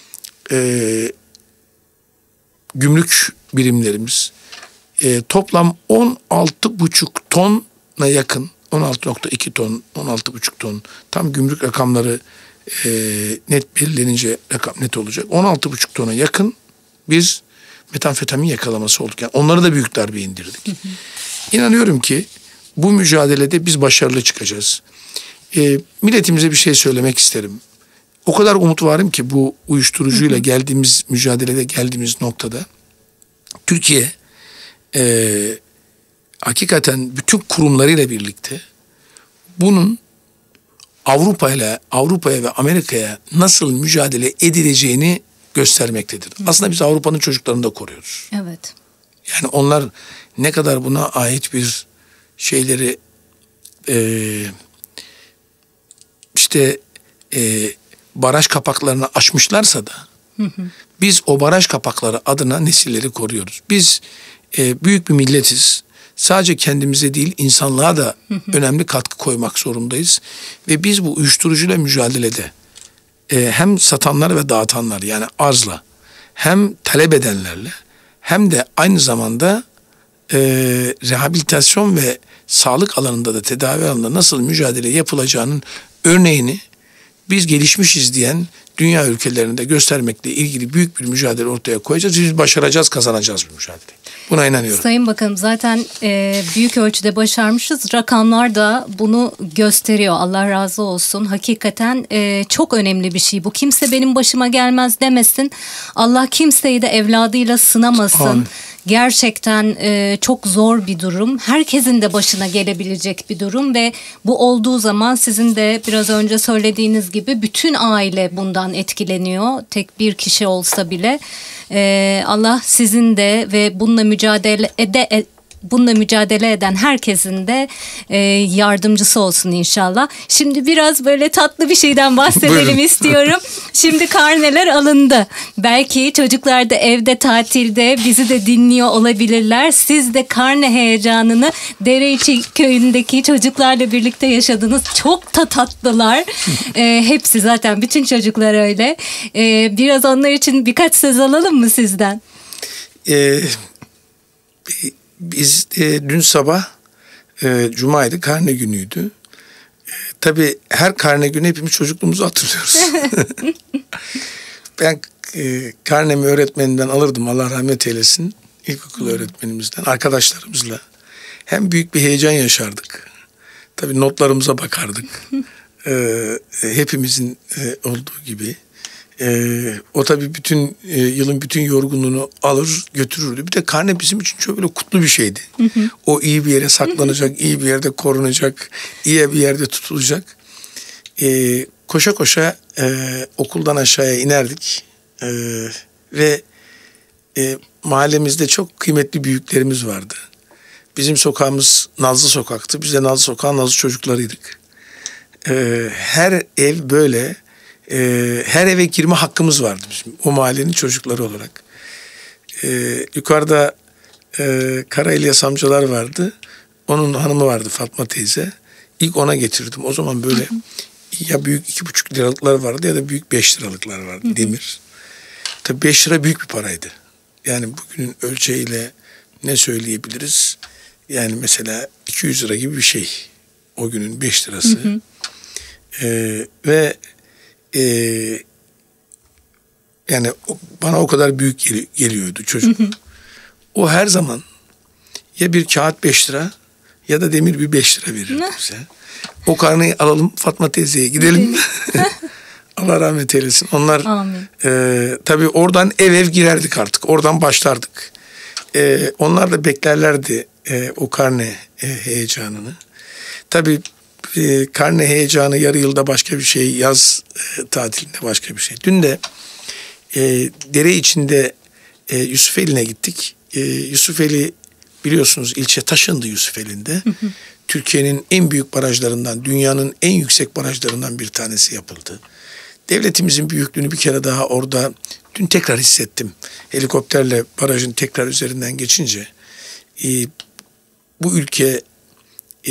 e, gümrük birimlerimiz e, toplam on altı buçuk tona yakın, on altı nokta iki ton, on altı buçuk ton, tam gümrük rakamları e, net belirlenince rakam net olacak. on altı buçuk tona yakın bir metamfetamin yakalaması olduk. Yani onları da büyük darbe indirdik. Hı hı. İnanıyorum ki bu mücadelede biz başarılı çıkacağız. E, milletimize bir şey söylemek isterim. O kadar umut varım ki bu uyuşturucuyla hı hı. geldiğimiz mücadelede, geldiğimiz noktada Türkiye e, hakikaten bütün kurumlarıyla birlikte bunun Avrupa ile Avrupa'ya ve Amerika'ya nasıl mücadele edileceğini göstermektedir. Hı. Aslında biz Avrupa'nın çocuklarını da koruyoruz. Evet. Yani onlar ne kadar buna ait bir şeyleri e, işte e, baraj kapaklarını açmışlarsa da hı hı. biz o baraj kapakları adına nesilleri koruyoruz. Biz e, büyük bir milletiz. Sadece kendimize değil, insanlığa da hı hı. önemli katkı koymak zorundayız. Ve biz bu uyuşturucuyla mücadelede e, hem satanlar ve dağıtanlar, yani arzla, hem talep edenlerle, hem de aynı zamanda e, rehabilitasyon ve sağlık alanında da tedavi alanında nasıl mücadele yapılacağının örneğini biz gelişmişiz diyen dünya ülkelerinde göstermekle ilgili büyük bir mücadele ortaya koyacağız. Biz başaracağız, kazanacağız bu mücadeleyi. Buna inanıyorum. Sayın Bakanım, zaten e, büyük ölçüde başarmışız. Rakamlar da bunu gösteriyor. Allah razı olsun. Hakikaten e, çok önemli bir şey bu. Kimse benim başıma gelmez demesin. Allah kimseyi de evladıyla sınamasın. Amin. Gerçekten e, çok zor bir durum. Herkesin de başına gelebilecek bir durum ve bu olduğu zaman sizin de biraz önce söylediğiniz gibi bütün aile bundan etkileniyor. Tek bir kişi olsa bile. E, Allah sizin de ve bununla mücadele ede, e, bununla mücadele eden herkesin de e, yardımcısı olsun inşallah. Şimdi biraz böyle tatlı bir şeyden bahsedelim istiyorum. Şimdi karneler alındı. Belki çocuklar da evde tatilde bizi de dinliyor olabilirler. Siz de karne heyecanını Dereiçi köyündeki çocuklarla birlikte yaşadınız. Çok da tatlılar. E, hepsi zaten, bütün çocuklar öyle. E, biraz onlar için birkaç söz alalım mı sizden? Eee Biz e, dün sabah e, Cuma'ydı, karne günüydü. E, tabii her karne günü hepimiz çocukluğumuzu hatırlıyoruz. Ben e, karnemi öğretmenimden alırdım, Allah rahmet eylesin. İlkokul öğretmenimizden, arkadaşlarımızla. Hem büyük bir heyecan yaşardık. Tabii notlarımıza bakardık. e, hepimizin e, olduğu gibi. Ee, o tabii bütün e, yılın bütün yorgunluğunu alır götürürdü. Bir de karne bizim için çok böyle kutlu bir şeydi. Hı hı. O iyi bir yere saklanacak, hı hı. iyi bir yerde korunacak, iyi bir yerde tutulacak. Ee, koşa koşa e, okuldan aşağıya inerdik e, ve e, mahallemizde çok kıymetli büyüklerimiz vardı. Bizim sokağımız Nazlı Sokak'tı. Biz de Nazlı Sokak'ın Nazlı çocuklarıydık. Ee, her ev böyle. Ee, her eve girme hakkımız vardı bizim o mahallenin çocukları olarak. Ee, yukarıda e, Kara İlyas amcalar vardı. Onun hanımı vardı, Fatma teyze. İlk ona getirdim. O zaman böyle hı hı. ya büyük iki buçuk liralıklar vardı ya da büyük beş liralıklar vardı, hı hı. demir. Tabii beş lira büyük bir paraydı. Yani bugünün ölçeğiyle ne söyleyebiliriz? Yani mesela iki yüz lira gibi bir şey. O günün beş lirası. Hı hı. Ee, ve Ee, yani bana o kadar büyük gel- geliyordu çocuk. Hı hı. O her zaman ya bir kağıt beş lira ya da demir bir beş lira verirdi bize. O karneyi alalım, Fatma teyzeye gidelim. Allah rahmet eylesin. Onlar e, tabii oradan ev ev girerdik artık. Oradan başlardık. E, onlar da beklerlerdi e, o karne e, heyecanını. Tabii E, karne heyecanı yarı yılda başka bir şey, yaz e, tatilinde başka bir şey. Dün de e, dere içinde e, Yusufeli'ne gittik. E, Yusufeli biliyorsunuz ilçe taşındı Yusufeli'nde. Hı hı. Türkiye'nin en büyük barajlarından, dünyanın en yüksek barajlarından bir tanesi yapıldı. Devletimizin büyüklüğünü bir kere daha orada dün tekrar hissettim. Helikopterle barajın tekrar üzerinden geçince e, bu ülke e,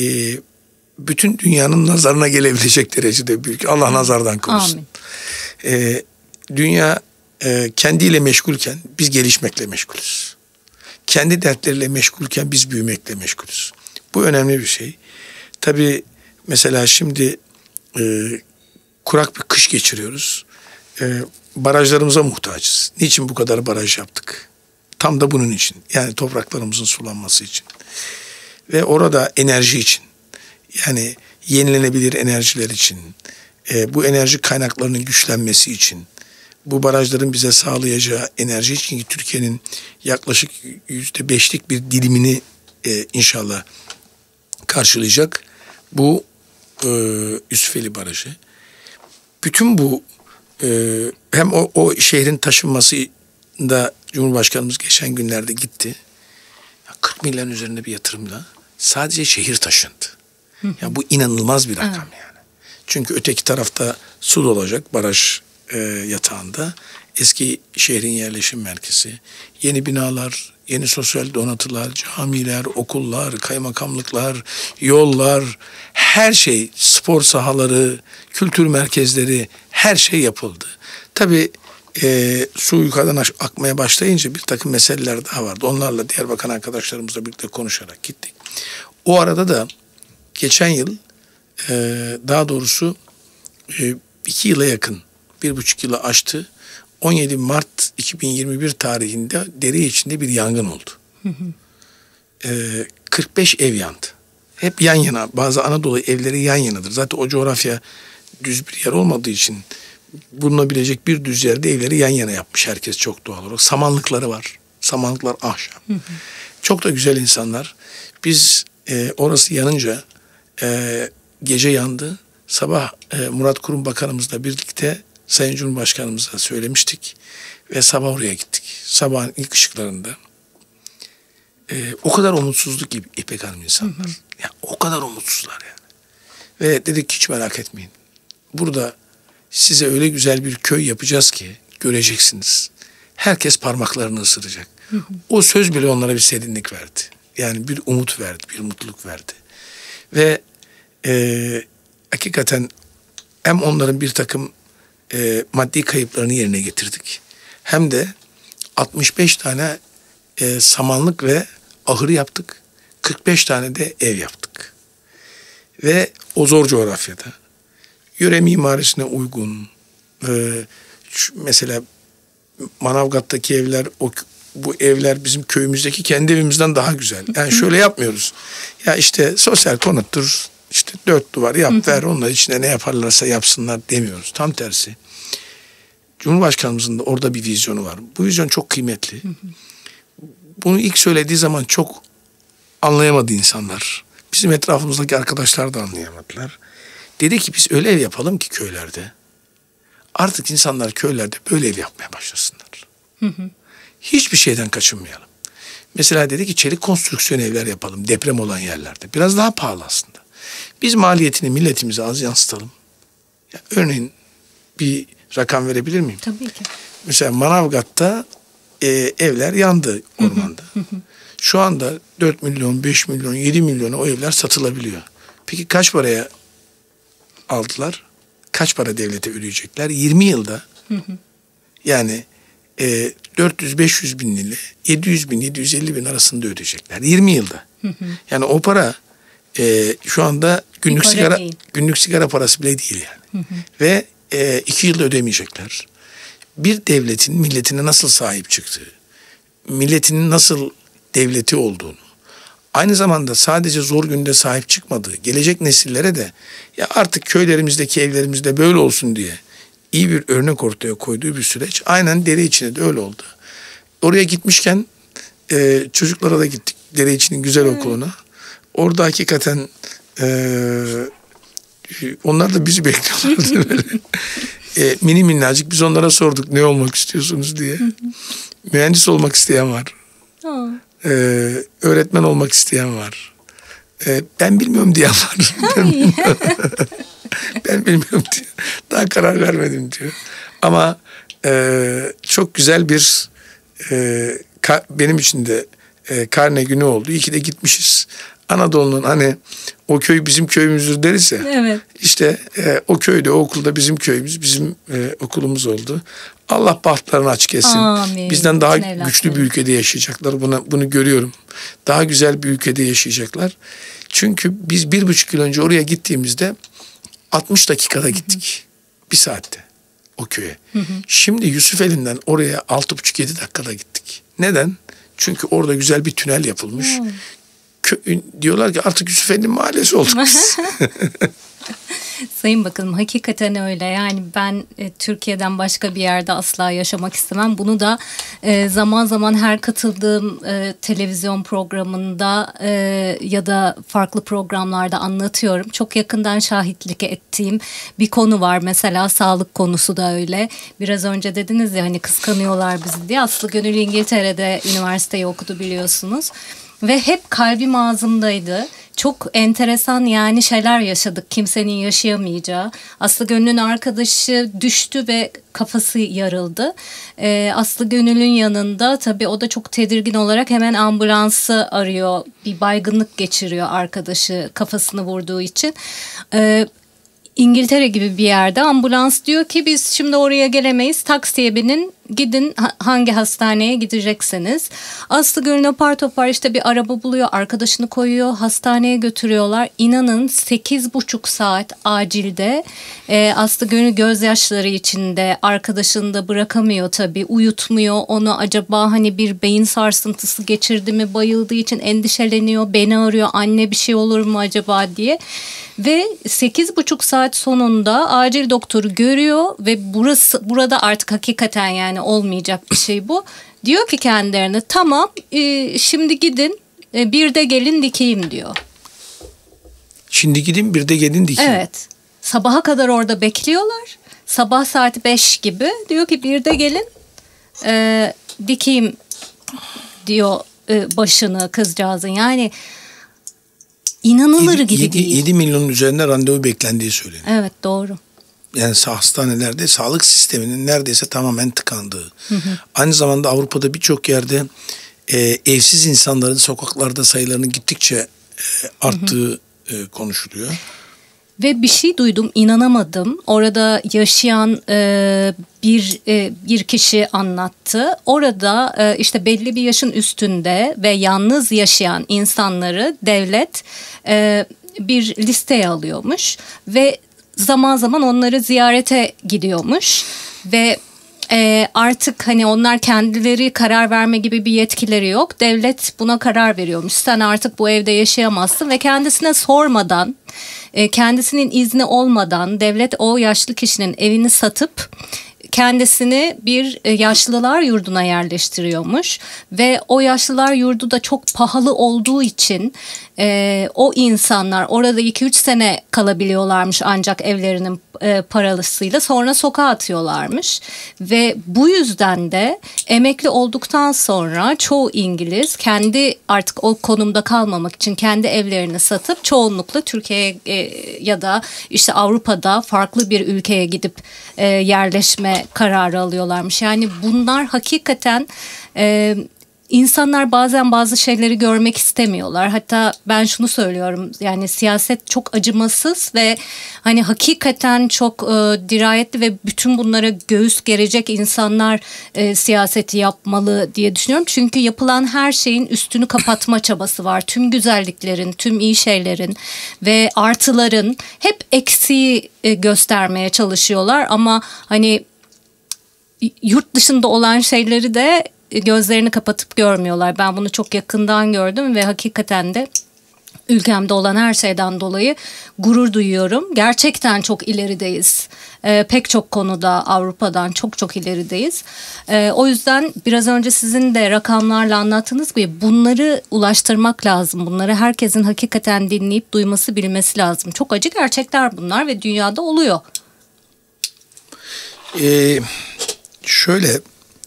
bütün dünyanın nazarına gelebilecek derecede büyük. Allah nazardan korusun. Ee, dünya e, kendiyle meşgulken biz gelişmekle meşgulüz. Kendi dertleriyle meşgulken biz büyümekle meşgulüz. Bu önemli bir şey. Tabii mesela şimdi e, kurak bir kış geçiriyoruz. E, barajlarımıza muhtacız. Niçin bu kadar baraj yaptık? Tam da bunun için. Yani topraklarımızın sulanması için. Ve orada enerji için. Yani yenilenebilir enerjiler için, e, bu enerji kaynaklarının güçlenmesi için, bu barajların bize sağlayacağı enerji için ki Türkiye'nin yaklaşık yüzde beşlik bir dilimini e, inşallah karşılayacak bu e, Yusufeli Barajı. Bütün bu e, hem o, o şehrin taşınmasında Cumhurbaşkanımız geçen günlerde gitti. kırk milyarın üzerinde bir yatırımla sadece şehir taşındı. Ya bu inanılmaz bir rakam evet. yani. Çünkü öteki tarafta su dolacak baraj e, yatağında. Eski şehrin yerleşim merkezi. Yeni binalar, yeni sosyal donatılar, camiler, okullar, kaymakamlıklar, yollar, her şey, spor sahaları, kültür merkezleri, her şey yapıldı. Tabii e, su yukarıdan akmaya başlayınca bir takım meseleler daha vardı. Onlarla diğer bakan arkadaşlarımızla birlikte konuşarak gittik. O arada da geçen yıl e, daha doğrusu e, iki yıla yakın, bir buçuk yıla aştı. on yedi Mart iki bin yirmi bir tarihinde dere içinde bir yangın oldu. Hı hı. E, kırk beş ev yandı. Hep yan yana. Bazı Anadolu evleri yan yanadır. Zaten o coğrafya düz bir yer olmadığı için bulunabilecek bir düz yerde evleri yan yana yapmış herkes çok doğal olarak. Samanlıkları var. Samanlıklar ahşap. Hı hı. Çok da güzel insanlar. Biz e, orası yanınca e, gece yandı. Sabah e, Murat Kurum Bakanımızla birlikte Sayın Cumhurbaşkanımıza söylemiştik. Ve sabah oraya gittik. Sabahın ilk ışıklarında. E, o kadar umutsuzluk gibi İpek Hanım insanlar. Hı hı. Ya, o kadar umutsuzlar yani. Ve dedik hiç merak etmeyin. Burada size öyle güzel bir köy yapacağız ki göreceksiniz. Herkes parmaklarını ısıracak. Hı hı. O söz bile onlara bir serinlik verdi. Yani bir umut verdi, bir mutluluk verdi. Ve e, hakikaten hem onların bir takım e, maddi kayıplarını yerine getirdik. Hem de altmış beş tane e, samanlık ve ahır yaptık. kırk beş tane de ev yaptık. Ve o zor coğrafyada yöre mimarisine uygun, e, şu, mesela Manavgat'taki evler, o, bu evler bizim köyümüzdeki kendi evimizden daha güzel. Yani şöyle yapmıyoruz. Ya işte sosyal konuttur, işte dört duvar yap ver, onlar içine ne yaparlarsa yapsınlar demiyoruz. Tam tersi. Cumhurbaşkanımızın da orada bir vizyonu var. Bu vizyon çok kıymetli. Bunu ilk söylediği zaman çok anlayamadı insanlar. Bizim etrafımızdaki arkadaşlar da anlayamadılar. Dedi ki biz öyle ev yapalım ki köylerde. Artık insanlar köylerde böyle ev yapmaya başlasınlar. Hı hı. Hiçbir şeyden kaçınmayalım. Mesela dedi ki çelik konstrüksiyon evler yapalım deprem olan yerlerde. Biraz daha pahalı aslında. Biz maliyetini milletimize az yansıtalım. Ya örneğin bir rakam verebilir miyim? Tabii ki. Mesela Manavgat'ta e, evler yandı ormanda. Hı hı. Şu anda dört milyon, beş milyon, yedi milyona o evler satılabiliyor. Peki kaç paraya aldılar? Kaç para devlete ödeyecekler? yirmi yılda. Hı hı. Yani e, dört yüz beş yüz bin ile yedi yüz bin, yedi yüz elli bin arasında ödeyecekler. yirmi yılda. Hı hı. Yani o para e, şu anda günlük sigara değil. günlük sigara parası bile değil yani. Hı hı. Ve e, iki yılda ödemeyecekler. Bir devletin milletine nasıl sahip çıktığı, milletinin nasıl devleti olduğunu, aynı zamanda sadece zor günde sahip çıkmadığı, gelecek nesillere de ya artık köylerimizdeki evlerimizde böyle olsun diye iyi bir örnek ortaya koyduğu bir süreç. Aynen dere içinde de öyle oldu. Oraya gitmişken e, çocuklara da gittik dere içinin güzel okuluna. Orada hakikaten e, onlar da bizi bekliyorlardı böyle. e, mini minnacık biz onlara sorduk ne olmak istiyorsunuz diye. Mühendis olmak isteyen var. Ee, öğretmen olmak isteyen var. Ee, ben bilmiyorum diyen var. ben, bilmiyorum. ben bilmiyorum diyor. Daha karar vermedim diyor. Ama e, çok güzel bir e, ka, benim için de e, karne günü oldu. İyi ki de gitmişiz. Anadolu'nun hani o köy bizim köyümüzdür deriz ya. Evet. İşte e, o köyde, o okulda bizim köyümüz, bizim e, okulumuz oldu. Allah bahtlarını açık etsin. Amin. Bizden daha Bütün güçlü evlatlarım. Bir ülkede yaşayacaklar. Buna, bunu görüyorum. Daha güzel bir ülkede yaşayacaklar. Çünkü biz bir buçuk yıl önce oraya gittiğimizde altmış dakikada gittik. Hı hı. Bir saatte o köye. Hı hı. Şimdi Yusufeli'nden oraya altı buçuk yedi dakikada gittik. Neden? Çünkü orada güzel bir tünel yapılmış. Hı. Kö- diyorlar ki artık Yusufeli mahallesi olduk biz. Sayın Bakanım hakikaten öyle. Yani ben e, Türkiye'den başka bir yerde asla yaşamak istemem. Bunu da e, zaman zaman her katıldığım e, televizyon programında e, ya da farklı programlarda anlatıyorum. Çok yakından şahitlik ettiğim bir konu var. Mesela sağlık konusu da öyle. Biraz önce dediniz ya hani kıskanıyorlar bizi diye. Aslı Gönül İngiltere'de üniversiteyi okudu biliyorsunuz. Ve hep kalbim ağzımdaydı. Çok enteresan yani şeyler yaşadık kimsenin yaşayamayacağı. Aslı Gönül'ün arkadaşı düştü ve kafası yarıldı. Ee, Aslı Gönül'ün yanında tabii o da çok tedirgin olarak hemen ambulansı arıyor. Bir baygınlık geçiriyor arkadaşı kafasını vurduğu için. Ee, İngiltere gibi bir yerde ambulans diyor ki biz şimdi oraya gelemeyiz, taksiye binin, gidin hangi hastaneye gideceksiniz. Aslı Gönül apar topar işte bir araba buluyor, arkadaşını koyuyor, hastaneye götürüyorlar. İnanın sekiz buçuk saat acilde. e, Aslı Gönül gözyaşları içinde, arkadaşını da bırakamıyor tabii, uyutmuyor onu, acaba hani bir beyin sarsıntısı geçirdi mi, bayıldığı için endişeleniyor, beni arıyor, anne bir şey olur mu acaba diye. Ve sekiz buçuk saat sonunda acil doktoru görüyor ve burası burada artık hakikaten yani olmayacak bir şey bu. Diyor ki kendilerine tamam e, şimdi gidin e, bir de gelin dikeyim diyor. Şimdi gidin bir de gelin dikeyim. Evet, sabaha kadar orada bekliyorlar. Sabah saat beş gibi diyor ki bir de gelin e, dikeyim diyor e, başını kızcağızın. Yani İnanılır gibi değil. yedi milyonun üzerinde randevu beklendiği söyleniyor. Evet, doğru. Yani hastanelerde sağlık sisteminin neredeyse tamamen tıkandığı. Hı hı. Aynı zamanda Avrupa'da birçok yerde e, evsiz insanların sokaklarda sayılarının gittikçe e, arttığı hı hı. E, konuşuluyor. Ve bir şey duydum, inanamadım. Orada yaşayan e, bir e, bir kişi anlattı. Orada e, işte belli bir yaşın üstünde ve yalnız yaşayan insanları devlet e, bir listeye alıyormuş ve zaman zaman onları ziyarete gidiyormuş ve e, artık hani onlar kendileri karar verme gibi bir yetkileri yok. Devlet buna karar veriyormuş. Sen artık bu evde yaşayamazsın ve kendisine sormadan, kendisinin izni olmadan devlet o yaşlı kişinin evini satıp kendisini bir yaşlılar yurduna yerleştiriyormuş ve o yaşlılar yurdu da çok pahalı olduğu için e, o insanlar orada iki üç sene kalabiliyorlarmış ancak evlerinin e, parasıyla, sonra sokağa atıyorlarmış ve bu yüzden de emekli olduktan sonra çoğu İngiliz kendi artık o konumda kalmamak için kendi evlerini satıp çoğunlukla Türkiye'ye e, ya da işte Avrupa'da farklı bir ülkeye gidip e, yerleşme kararı alıyorlarmış. Yani bunlar hakikaten e, insanlar bazen bazı şeyleri görmek istemiyorlar. Hatta ben şunu söylüyorum, yani siyaset çok acımasız ve hani hakikaten çok e, dirayetli ve bütün bunlara göğüs gerecek insanlar e, siyaseti yapmalı diye düşünüyorum. Çünkü yapılan her şeyin üstünü kapatma çabası var. Tüm güzelliklerin, tüm iyi şeylerin ve artıların hep eksiği e, göstermeye çalışıyorlar ama hani yurt dışında olan şeyleri de gözlerini kapatıp görmüyorlar. Ben bunu çok yakından gördüm ve hakikaten de ülkemde olan her şeyden dolayı gurur duyuyorum. Gerçekten çok ilerideyiz. Ee, pek çok konuda Avrupa'dan çok çok ilerideyiz. Ee, o yüzden biraz önce sizin de rakamlarla anlattığınız gibi bunları ulaştırmak lazım. Bunları herkesin hakikaten dinleyip duyması, bilmesi lazım. Çok acı gerçekler bunlar ve dünyada oluyor. Ee, şöyle...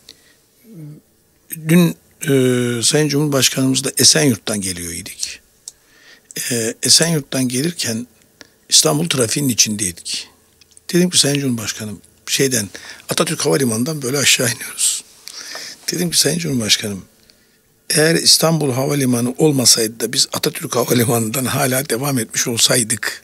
Dün e, Sayın Cumhurbaşkanımız da Esenyurt'tan geliyor idik. E, Esenyurt'tan gelirken İstanbul trafiğinin içindeydik. Dedim ki Sayın Cumhurbaşkanım şeyden Atatürk Havalimanı'ndan böyle aşağı iniyoruz. Dedim ki Sayın Cumhurbaşkanım eğer İstanbul Havalimanı olmasaydı da biz Atatürk Havalimanı'ndan hala devam etmiş olsaydık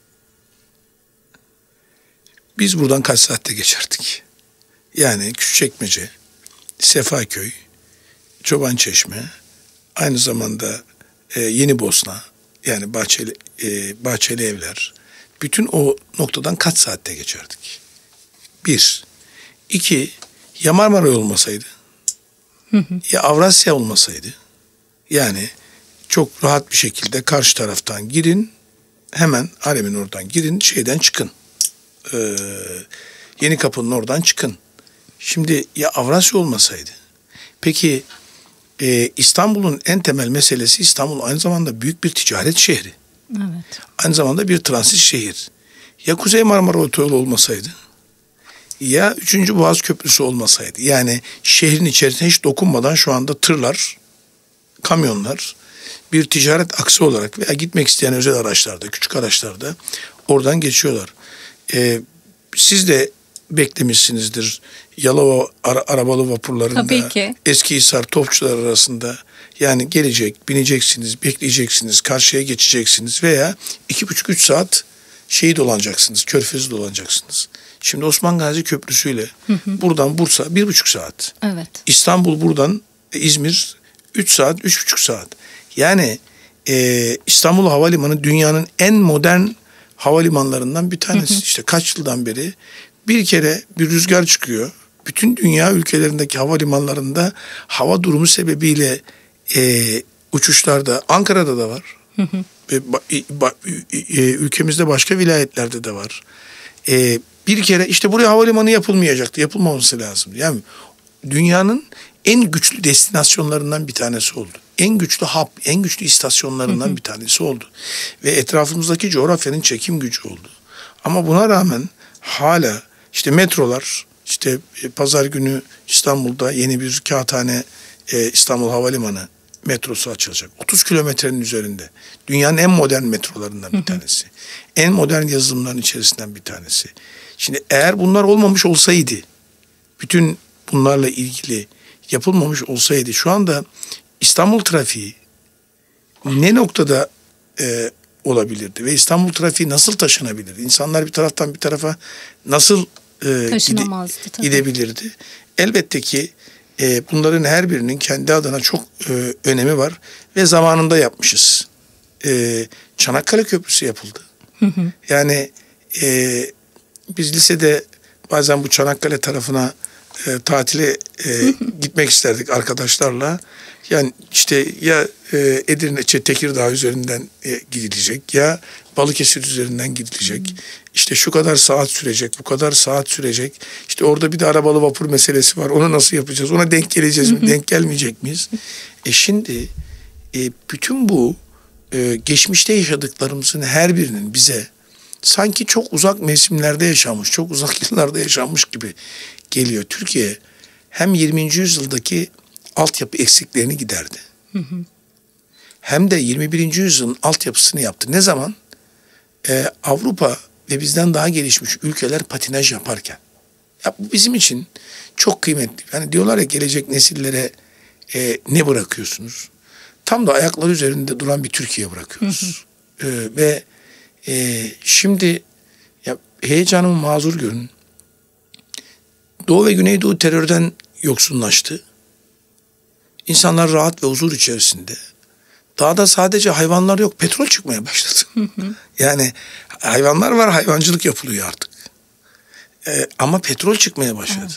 biz buradan kaç saatte geçerdik? Yani Küçükçekmece, Sefaköy, Çobançeşme, aynı zamanda e, Yenibosna, yani Bahçeli, e, Bahçeli Evler, bütün o noktadan kaç saatte geçerdik? Bir. İki, ya Marmara olmasaydı, hı hı. ya Avrasya olmasaydı, yani çok rahat bir şekilde karşı taraftan girin, hemen Alem'in oradan girin, şeyden çıkın, ee, Yenikapı'nın oradan çıkın. Şimdi ya Avrasya olmasaydı, peki e, İstanbul'un en temel meselesi, İstanbul aynı zamanda büyük bir ticaret şehri. Evet. Aynı zamanda bir transit şehir. Ya Kuzey Marmara Otoyolu olmasaydı, ya üçüncü Boğaz Köprüsü olmasaydı, yani şehrin içerisine hiç dokunmadan şu anda tırlar, kamyonlar bir ticaret aksi olarak veya gitmek isteyen özel araçlarda, küçük araçlarda oradan geçiyorlar. Ee, siz de beklemişsinizdir Yalova ara, arabalı vapurlarında, Eskihisar Topçular arasında, yani gelecek, bineceksiniz, bekleyeceksiniz, karşıya geçeceksiniz veya iki buçuk üç saat şeyi dolanacaksınız, Körfez'i dolanacaksınız. Şimdi Osman Gazi Köprüsü'yle hı hı. buradan Bursa bir buçuk saat. Evet. İstanbul buradan İzmir üç saat, üç buçuk saat. Yani e, İstanbul Havalimanı dünyanın en modern havalimanlarından bir tanesi. Hı hı. İşte kaç yıldan beri bir kere bir rüzgar çıkıyor. Bütün dünya ülkelerindeki havalimanlarında hava durumu sebebiyle e, uçuşlarda, Ankara'da da var. Hı hı. Ve ba, ba, e, ülkemizde başka vilayetlerde de var. E, bir kere işte buraya havalimanı yapılmayacaktı. Yapılmaması lazım. Yani dünyanın en güçlü destinasyonlarından bir tanesi oldu. En güçlü hub, en güçlü istasyonlarından hı hı. bir tanesi oldu. Ve etrafımızdaki coğrafyanın çekim gücü oldu. Ama buna rağmen hala işte metrolar, işte pazar günü İstanbul'da yeni bir kağıthane e, İstanbul Havalimanı metrosu açılacak. otuz kilometrenin üzerinde. Dünyanın en modern metrolarından bir tanesi. Hı hı. En modern yazılımların içerisinden bir tanesi. Şimdi eğer bunlar olmamış olsaydı, bütün bunlarla ilgili yapılmamış olsaydı şu anda İstanbul trafiği ne noktada e, olabilirdi ve İstanbul trafiği nasıl taşınabilirdi? İnsanlar bir taraftan bir tarafa nasıl e, taşınamazdı gide, gidebilirdi? Elbette ki e, bunların her birinin kendi adına çok e, önemi var ve zamanında yapmışız. E, Çanakkale Köprüsü yapıldı. Hı hı. Yani e, biz lisede bazen bu Çanakkale tarafına e, tatile e, gitmek isterdik arkadaşlarla. Yani işte ya e, Edirne, Tekirdağ üzerinden e, gidilecek ya Balıkesir üzerinden gidilecek. Hmm. İşte şu kadar saat sürecek, bu kadar saat sürecek. İşte orada bir de arabalı vapur meselesi var. Onu nasıl yapacağız? Ona denk geleceğiz mi? Denk gelmeyecek miyiz? E şimdi e, bütün bu e, geçmişte yaşadıklarımızın her birinin bize sanki çok uzak mevsimlerde yaşanmış, çok uzak yıllarda yaşanmış gibi geliyor. Türkiye hem yirminci yüzyıldaki altyapı eksiklerini giderdi. Hı hı. Hem de yirmi birinci yüzyılın altyapısını yaptı. Ne zaman? Ee, Avrupa ve bizden daha gelişmiş ülkeler patinaj yaparken. Ya bu bizim için çok kıymetli. Yani diyorlar ya gelecek nesillere e, ne bırakıyorsunuz? Tam da ayakları üzerinde duran bir Türkiye bırakıyoruz. Hı hı. Ee, ve e, şimdi ya heyecanımı mazur görün. Doğu ve Güneydoğu terörden yoksunlaştı. İnsanlar rahat ve huzur içerisinde. Dağda sadece hayvanlar yok, petrol çıkmaya başladı. Hı hı. Yani hayvanlar var, hayvancılık yapılıyor artık. Ee, ama petrol çıkmaya başladı.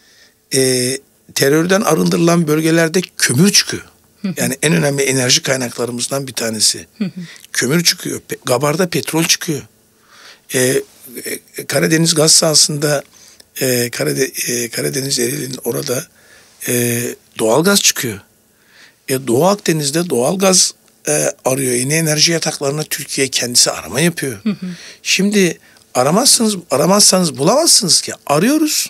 Ee, terörden arındırılan bölgelerde kömür çıkıyor. Hı hı. Yani en önemli enerji kaynaklarımızdan bir tanesi. Hı hı. Kömür çıkıyor, Pe- Gabar'da petrol çıkıyor. Ee, e, Karadeniz gaz sahasında e, Karade- e, Karadeniz Ereğli'nin orada e, doğal gaz çıkıyor. E, Doğu Akdeniz'de doğal gaz e, arıyor. Yeni enerji yataklarına Türkiye kendisi arama yapıyor. Hı hı. Şimdi aramazsınız, aramazsanız bulamazsınız ki. Arıyoruz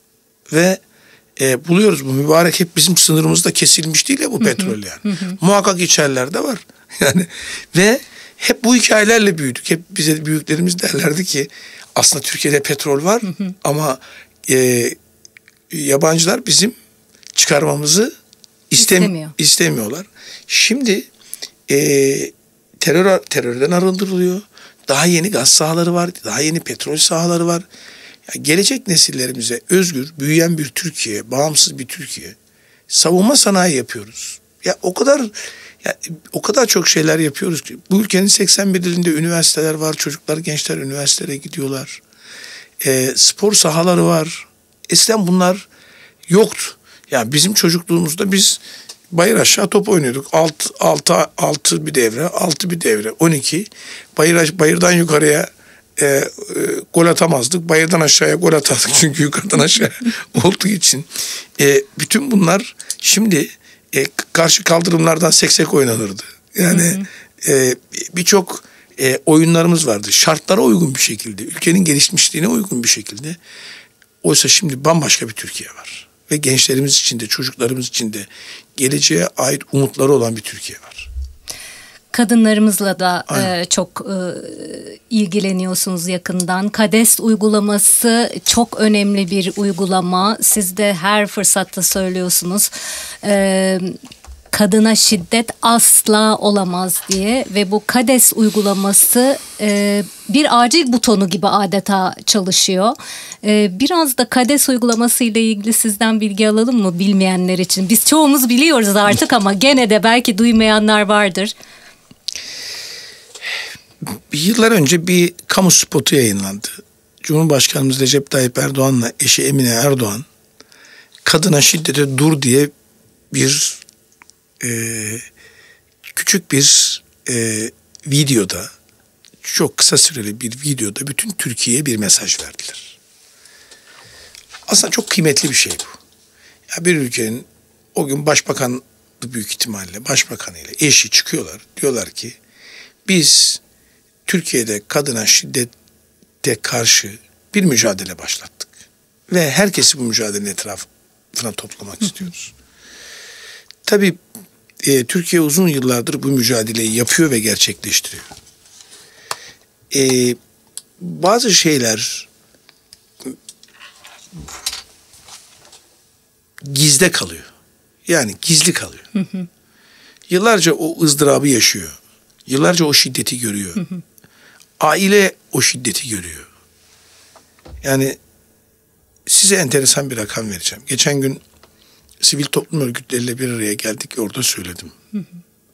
ve e, buluyoruz. Bu mübarek hep bizim sınırımızda kesilmiş değil ya bu petrol yani. Hı hı. Muhakkak içerlerde var. Yani ve hep bu hikayelerle büyüdük. Hep bize büyüklerimiz derlerdi ki aslında Türkiye'de petrol var, hı hı. ama e, yabancılar bizim çıkarmamızı istem İstemiyor. istemiyorlar. Şimdi e, terör terörden arındırılıyor. Daha yeni gaz sahaları var, daha yeni petrol sahaları var. Yani gelecek nesillerimize özgür, büyüyen bir Türkiye, bağımsız bir Türkiye, savunma sanayi yapıyoruz. Ya o kadar ya o kadar çok şeyler yapıyoruz ki bu ülkenin seksen bir ilinde üniversiteler var, çocuklar, gençler üniversitelere gidiyorlar. E, spor sahaları var. Eskiden bunlar yoktu. Yani bizim çocukluğumuzda biz bayır aşağı top oynuyorduk. Alt, altı, altı bir devre, altı bir devre, on iki. Bayır, bayırdan yukarıya e, e, gol atamazdık. Bayırdan aşağıya gol atardık çünkü yukarıdan aşağı olduğu için. E, bütün bunlar şimdi e, karşı kaldırımlardan seksek oynanırdı. Yani e, birçok e, oyunlarımız vardı. Şartlara uygun bir şekilde, ülkenin gelişmişliğine uygun bir şekilde. Oysa şimdi bambaşka bir Türkiye var. Ve gençlerimiz için de, çocuklarımız için de geleceğe ait umutları olan bir Türkiye var. Kadınlarımızla da e, çok e, ilgileniyorsunuz yakından. KADES uygulaması çok önemli bir uygulama. Siz de her fırsatta söylüyorsunuz. E, kadına şiddet asla olamaz diye ve bu KADES uygulaması e, bir acil butonu gibi adeta çalışıyor. E, biraz da KADES uygulaması ile ilgili sizden bilgi alalım mı bilmeyenler için? Biz çoğumuz biliyoruz artık ama gene de belki duymayanlar vardır. Yıllar önce bir kamu spotu yayınlandı. Cumhurbaşkanımız Recep Tayyip Erdoğan'la eşi Emine Erdoğan kadına şiddete dur diye bir e, küçük bir e, videoda, çok kısa süreli bir videoda bütün Türkiye'ye bir mesaj verdiler. Aslında çok kıymetli bir şey bu. Ya bir ülkenin o gün başbakan büyük ihtimalle başbakanıyla eşi çıkıyorlar. Diyorlar ki biz Türkiye'de kadına şiddete karşı bir mücadele başlattık. Ve herkesi bu mücadelenin etrafına toplamak istiyoruz. Tabii e, Türkiye uzun yıllardır bu mücadeleyi yapıyor ve gerçekleştiriyor. E, bazı şeyler gizde kalıyor. Yani gizli kalıyor. Hı hı. Yıllarca o ızdırabı yaşıyor. Yıllarca o şiddeti görüyor. Hı hı. Aile o şiddeti görüyor. Yani size enteresan bir rakam vereceğim. Geçen gün sivil toplum örgütleriyle bir araya geldik ve orada söyledim. Hı hı.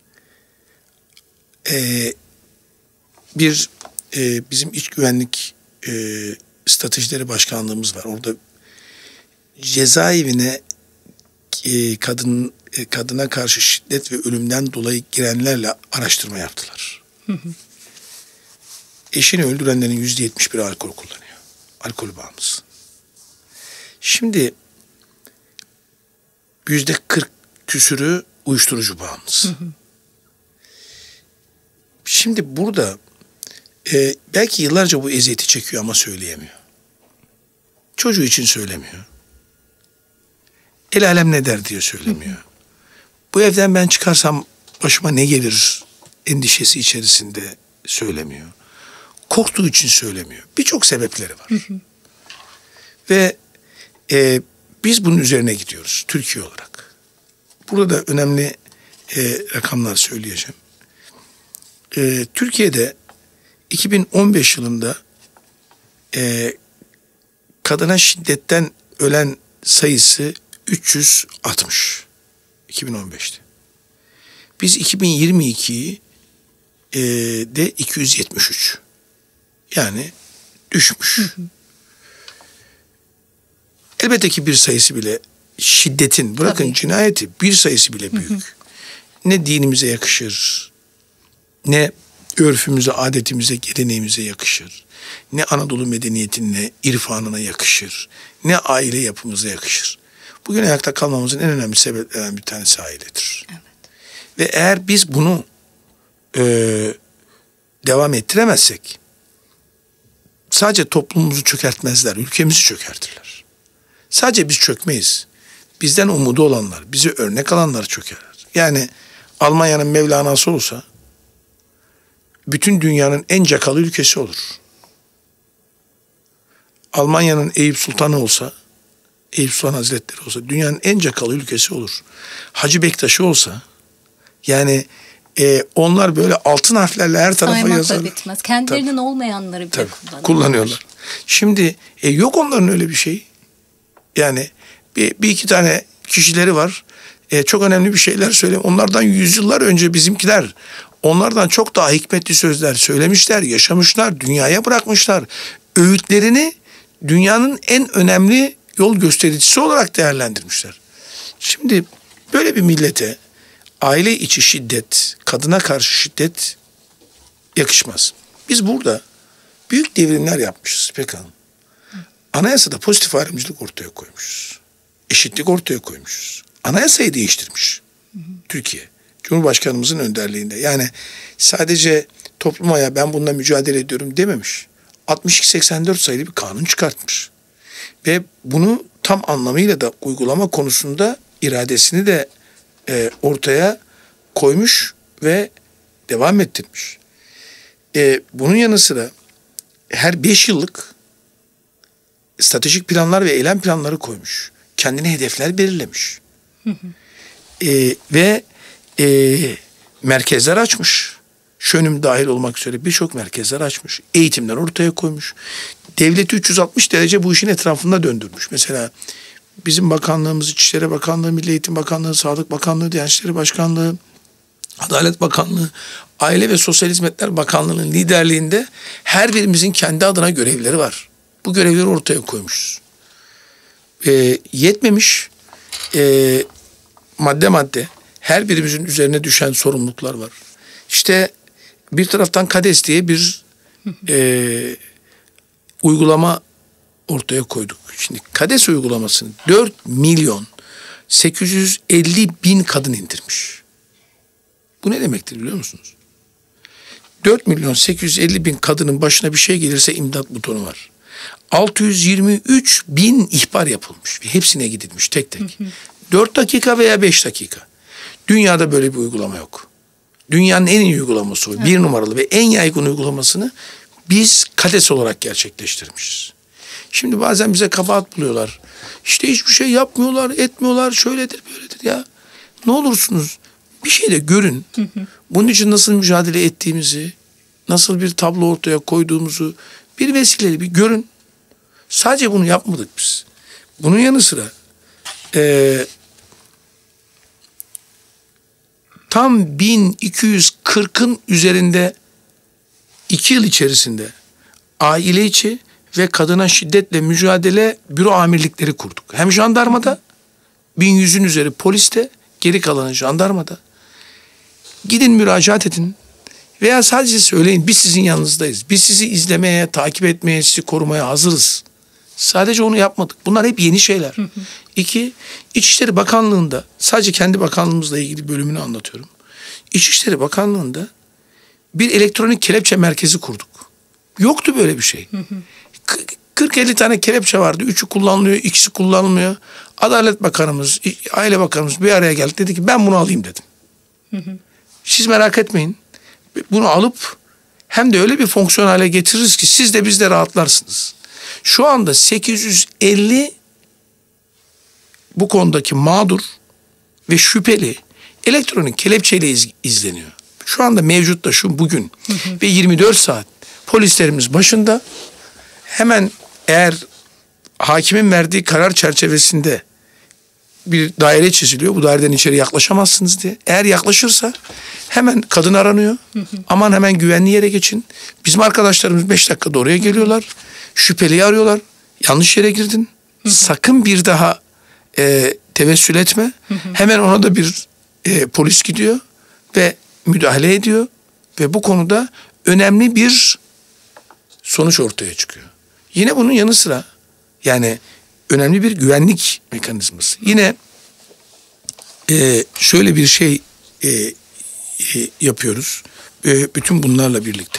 Ee, bir e, bizim iç güvenlik e, stratejileri başkanlığımız var. Orada cezaevine e, kadın e, kadına karşı şiddet ve ölümden dolayı girenlerle araştırma yaptılar. Hı hı. Eşini öldürenlerin yüzde yetmiş biri alkol kullanıyor. Alkol bağımlısı. Şimdi yüzde kırk küsürü uyuşturucu bağımlısı. Hı hı. Şimdi burada e, belki yıllarca bu eziyeti çekiyor ama söyleyemiyor. Çocuğu için söylemiyor. El alem ne der diye söylemiyor. Hı hı. Bu evden ben çıkarsam başıma ne gelir endişesi içerisinde söylemiyor. Korktuğu için söylemiyor. Birçok sebepleri var. Hı hı. Ve e, biz bunun üzerine gidiyoruz Türkiye olarak. Burada da önemli e, rakamlar söyleyeceğim. E, Türkiye'de iki bin on beş yılında e, kadına şiddetten ölen sayısı üç yüz altmış. iki bin on beşte. Biz iki bin yirmi ikiyi e, de iki yüz yetmiş üç. Yani düşmüş. Hı hı. Elbette ki bir sayısı bile şiddetin, bırakın Tabii. cinayeti, bir sayısı bile büyük. Hı hı. Ne dinimize yakışır, ne örfümüze, adetimize, geleneğimize yakışır, ne Anadolu medeniyetine, irfanına yakışır, ne aile yapımıza yakışır. Bugün ayakta kalmamızın en önemli sebeplerinden bir tanesi ailedir. Evet. Ve eğer biz bunu e, devam ettiremezsek, sadece toplumumuzu çökertmezler, ülkemizi çökertirler. Sadece biz çökmeyiz. Bizden umudu olanlar, bize örnek alanlar çökerler. Yani Almanya'nın Mevlana'sı olsa, bütün dünyanın en cakalı ülkesi olur. Almanya'nın Eyüp Sultanı olsa, Eyüp Sultan Hazretleri olsa, dünyanın en cakalı ülkesi olur. Hacı Bektaş'ı olsa, yani e, onlar böyle altın harflerle her tarafa saymakla yazarlar. bitmez. Kendilerinin Tabii. olmayanları bile Tabii, kullanıyorlar. kullanıyorlar. Şimdi e, yok onların öyle bir şeyi. Yani bir, bir iki tane kişileri var. E, çok önemli bir şeyler söyleyeyim. Onlardan yüzyıllar önce bizimkiler onlardan çok daha hikmetli sözler söylemişler, yaşamışlar, dünyaya bırakmışlar. Öğütlerini dünyanın en önemli yol göstericisi olarak değerlendirmişler. Şimdi böyle bir millete aile içi şiddet, kadına karşı şiddet yakışmaz. Biz burada büyük devrimler yapmışız İpek Hanım. Anayasada pozitif ayrımcılık ortaya koymuşuz. Eşitlik ortaya koymuşuz. Anayasayı değiştirmiş hı hı. Türkiye. Cumhurbaşkanımızın önderliğinde. Yani sadece topluma ben bununla mücadele ediyorum dememiş. altmış iki seksen dört sayılı bir kanun çıkartmış. Ve bunu tam anlamıyla da uygulama konusunda iradesini de e, ortaya koymuş ve devam ettirmiş. E, bunun yanı sıra her beş yıllık stratejik planlar ve eylem planları koymuş. Kendine hedefler belirlemiş. Hı hı. E, ve e, merkezler açmış. Şönüm dahil olmak üzere birçok merkezler açmış. Eğitimler ortaya koymuş. Devleti üç yüz altmış derece bu işin etrafında döndürmüş. Mesela bizim bakanlığımız, İçişleri Bakanlığı, Milli Eğitim Bakanlığı, Sağlık Bakanlığı, Diyanet İşleri Başkanlığı, Adalet Bakanlığı, Aile ve Sosyal Hizmetler Bakanlığı'nın liderliğinde her birimizin kendi adına görevleri var. Bu görevleri ortaya koymuşuz. E, yetmemiş e, madde madde her birimizin üzerine düşen sorumluluklar var. İşte bir taraftan KADES diye bir e, uygulama ortaya koyduk. Şimdi KADES uygulamasını dört milyon sekiz yüz elli bin kadın indirmiş. Bu ne demektir biliyor musunuz? dört milyon sekiz yüz elli bin kadının başına bir şey gelirse imdat butonu var. altı yüz yirmi üç bin ihbar yapılmış ve hepsine gidilmiş tek tek. dört dakika veya beş dakika. Dünyada böyle bir uygulama yok. Dünyanın en iyi uygulaması o. Evet. Bir numaralı ve en yaygın uygulamasını biz KADES olarak gerçekleştirmişiz. Şimdi bazen bize kabahat buluyorlar. İşte hiçbir şey yapmıyorlar, etmiyorlar, şöyledir, böyledir ya. Ne olursunuz bir şey de görün. Hı hı. Bunun için nasıl mücadele ettiğimizi, nasıl bir tablo ortaya koyduğumuzu bir vesileyle bir görün. Sadece bunu yapmadık biz. Bunun yanı sıra e, tam bin iki yüz kırkın üzerinde iki yıl içerisinde aile içi ve kadına şiddetle mücadele büro amirlikleri kurduk. Hem jandarmada, bin yüzün üzeri poliste, geri kalanı jandarmada. Gidin müracaat edin veya sadece söyleyin biz sizin yanınızdayız. Biz sizi izlemeye, takip etmeye, sizi korumaya hazırız. Sadece onu yapmadık. Bunlar hep yeni şeyler. Hı hı. İki, İçişleri Bakanlığı'nda, sadece kendi bakanlığımızla ilgili bölümünü anlatıyorum. İçişleri Bakanlığı'nda bir elektronik kelepçe merkezi kurduk. Yoktu böyle bir şey. Hı hı. kırk elli tane kelepçe vardı. Üçü kullanılıyor, ikisi kullanılmıyor. Adalet Bakanımız, Aile Bakanımız bir araya geldi. Dedi ki ben bunu alayım dedim. Hı hı. Siz merak etmeyin. Bunu alıp hem de öyle bir fonksiyon hale getiririz ki siz de biz de rahatlarsınız. Şu anda sekiz yüz elli bu konudaki mağdur ve şüpheli elektronik kelepçeyle iz, izleniyor. Şu anda mevcut da şu bugün hı hı. ve yirmi dört saat polislerimiz başında hemen eğer hakimin verdiği karar çerçevesinde bir daire çiziliyor. Bu daireden içeri yaklaşamazsınız diye. Eğer yaklaşırsa hemen kadın aranıyor. Hı hı. Aman hemen güvenli yere geçin. Bizim arkadaşlarımız beş dakikada oraya geliyorlar. Şüpheliyi arıyorlar. Yanlış yere girdin. Hı hı. Sakın bir daha e, tevessül etme. Hı hı. Hemen ona da bir e, polis gidiyor ve müdahale ediyor. Ve bu konuda önemli bir sonuç ortaya çıkıyor. Yine bunun yanı sıra yani önemli bir güvenlik mekanizması. Yine e, şöyle bir şey e, e, yapıyoruz. E, bütün bunlarla birlikte.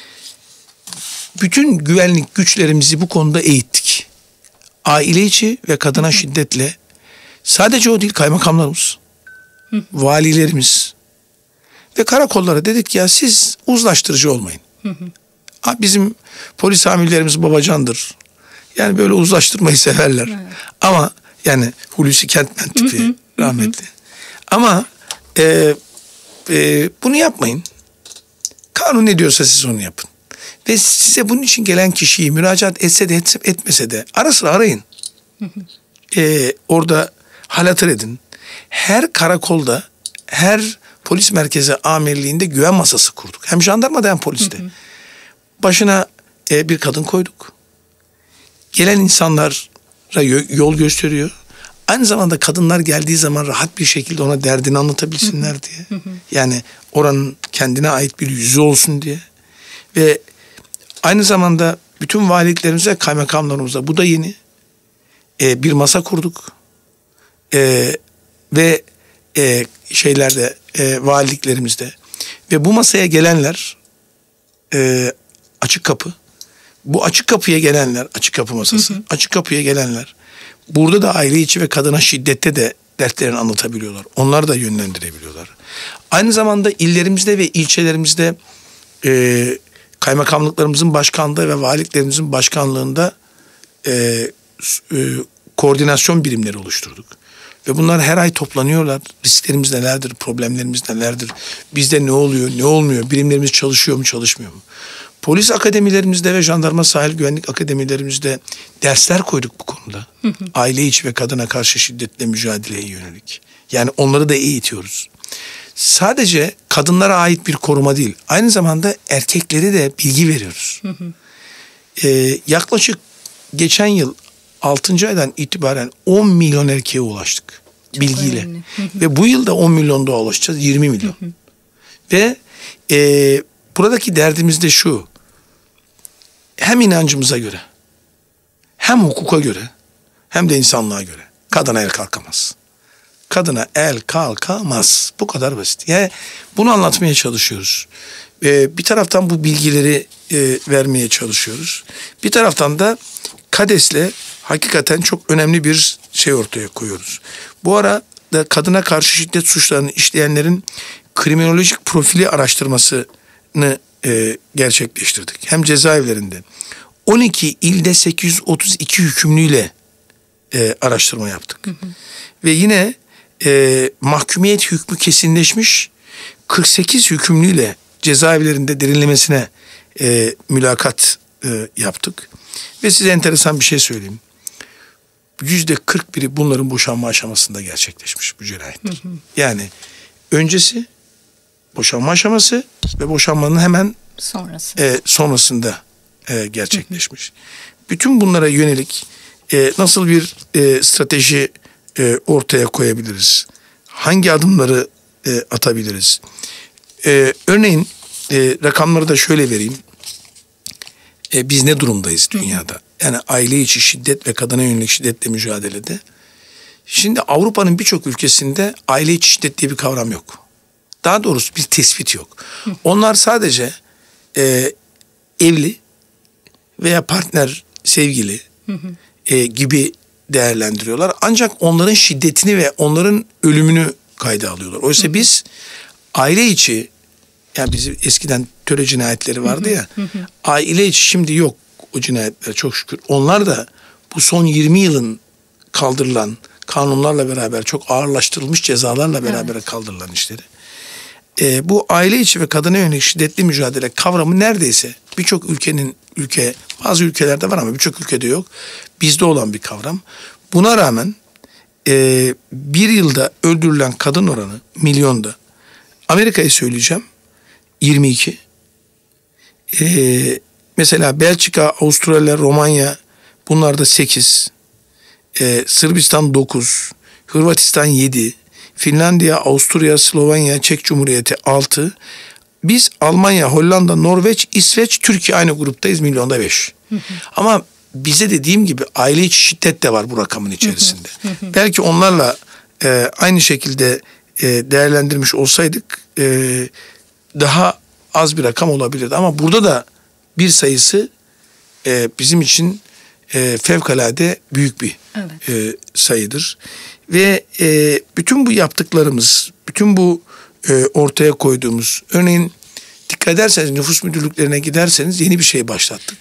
Bütün güvenlik güçlerimizi bu konuda eğittik. Aile içi ve kadına şiddetle sadece o değil kaymakamlarımız, valilerimiz ve karakollara dedik ya siz uzlaştırıcı olmayın. Bizim polis amirlerimiz babacandır. Yani böyle uzlaştırmayı severler. Evet. Ama yani Hulusi Kentmen tipi hı hı, rahmetli. Hı. Ama e, e, bunu yapmayın. Kanun ne diyorsa siz onu yapın. Ve size bunun için gelen kişiyi müracaat etse de etmese de ara sıra arayın. Hı hı. E, orada hal hatır edin. Her karakolda, her polis merkezi amirliğinde güven masası kurduk. Hem jandarmada hem poliste. Hı hı. Başına e, bir kadın koyduk. Gelen insanlara yol gösteriyor. Aynı zamanda kadınlar geldiği zaman rahat bir şekilde ona derdini anlatabilsinler hı hı. diye. Hı hı. Yani oranın kendine ait bir yüzü olsun diye. Ve aynı zamanda bütün valiliklerimize, kaymakamlarımıza bu da yeni. Ee, bir masa kurduk. Ee, ve e, şeylerde, e, valiliklerimizde. Ve bu masaya gelenler e, açık kapı. Bu açık kapıya gelenler, açık kapı masası, hı hı. açık kapıya gelenler burada da aile içi ve kadına şiddette de dertlerini anlatabiliyorlar. Onları da yönlendirebiliyorlar. Aynı zamanda illerimizde ve ilçelerimizde e, kaymakamlıklarımızın başkanlığı ve valiliklerimizin başkanlığında e, e, koordinasyon birimleri oluşturduk. Ve bunlar her ay toplanıyorlar. Risklerimiz nelerdir, problemlerimiz nelerdir, bizde ne oluyor, ne olmuyor, birimlerimiz çalışıyor mu, çalışmıyor mu? Polis akademilerimizde ve jandarma sahil güvenlik akademilerimizde dersler koyduk bu konuda. Hı hı. Aile içi ve kadına karşı şiddetle mücadeleye yönelik. Yani onları da eğitiyoruz. Sadece kadınlara ait bir koruma değil, aynı zamanda erkekleri de bilgi veriyoruz. Hı hı. Ee, yaklaşık geçen yıl altıncı aydan itibaren on milyon erkeğe ulaştık. Çok bilgiyle. Hı hı. Ve bu yıl da on milyon daha ulaşacağız, yirmi milyon. Hı hı. Ve e, buradaki derdimiz de şu: hem inancımıza göre, hem hukuka göre, hem de insanlığa göre kadına el kalkamaz. Kadına el kalkamaz. Bu kadar basit. Yani bunu anlatmaya çalışıyoruz. Ee, bir taraftan bu bilgileri e, vermeye çalışıyoruz. Bir taraftan da KADES'le hakikaten çok önemli bir şey ortaya koyuyoruz. Bu arada kadına karşı şiddet suçlarını işleyenlerin kriminolojik profili araştırmasını e, gerçekleştirdik. Hem cezaevlerinde on iki ilde sekiz yüz otuz iki hükümlüyle e, araştırma yaptık. Hı hı. Ve yine e, mahkumiyet hükmü kesinleşmiş kırk sekiz hükümlüyle cezaevlerinde derinlemesine e, mülakat e, yaptık. Ve size enteresan bir şey söyleyeyim. Yüzde kırk biri bunların boşanma aşamasında gerçekleşmiş bu cinayetler. Hı hı. Yani öncesi, boşanma aşaması ve boşanmanın hemen sonrası. E, sonrasında e, gerçekleşmiş. Hı hı. Bütün bunlara yönelik e, nasıl bir e, strateji e, ortaya koyabiliriz? Hangi adımları e, atabiliriz? E, örneğin e, rakamları da şöyle vereyim. E, biz ne durumdayız dünyada? Yani aile içi şiddet ve kadına yönelik şiddetle mücadelede. Şimdi Avrupa'nın birçok ülkesinde aile içi şiddet diye bir kavram yok. Daha doğrusu bir tespit yok. Hı. Onlar sadece e, evli veya partner, sevgili hı hı. E, gibi değerlendiriyorlar. Ancak onların şiddetini ve onların ölümünü kayda alıyorlar. Oysa hı hı. biz aile içi, yani bizim eskiden töre cinayetleri vardı ya, hı hı. aile içi şimdi yok o cinayetler çok şükür. Onlar da bu son yirmi yılın kaldırılan kanunlarla beraber çok ağırlaştırılmış cezalarla beraber evet. kaldırılan işleri. Ee, bu aile içi ve kadına yönelik şiddetli mücadele kavramı neredeyse birçok ülkenin, ülke bazı ülkelerde var ama birçok ülkede yok. Bizde olan bir kavram. Buna rağmen e, bir yılda öldürülen kadın oranı milyonda. Amerika'yı söyleyeceğim. yirmi iki. Ee, mesela Belçika, Avustralya, Romanya bunlarda sekiz. Ee, Sırbistan dokuz. Hırvatistan yedi. Finlandiya, Avusturya, Slovenya, Çek Cumhuriyeti altı. Biz Almanya, Hollanda, Norveç, İsveç, Türkiye aynı gruptayız, milyonda beş. Hı hı. Ama bize dediğim gibi aile içi şiddet de var bu rakamın içerisinde. Hı hı. Belki onlarla e, aynı şekilde e, değerlendirmiş olsaydık e, daha az bir rakam olabilirdi. Ama burada da bir sayısı e, bizim için e, fevkalade büyük bir evet. e, sayıdır. Ve e, bütün bu yaptıklarımız, bütün bu e, ortaya koyduğumuz, örneğin dikkat ederseniz nüfus müdürlüklerine giderseniz yeni bir şey başlattık.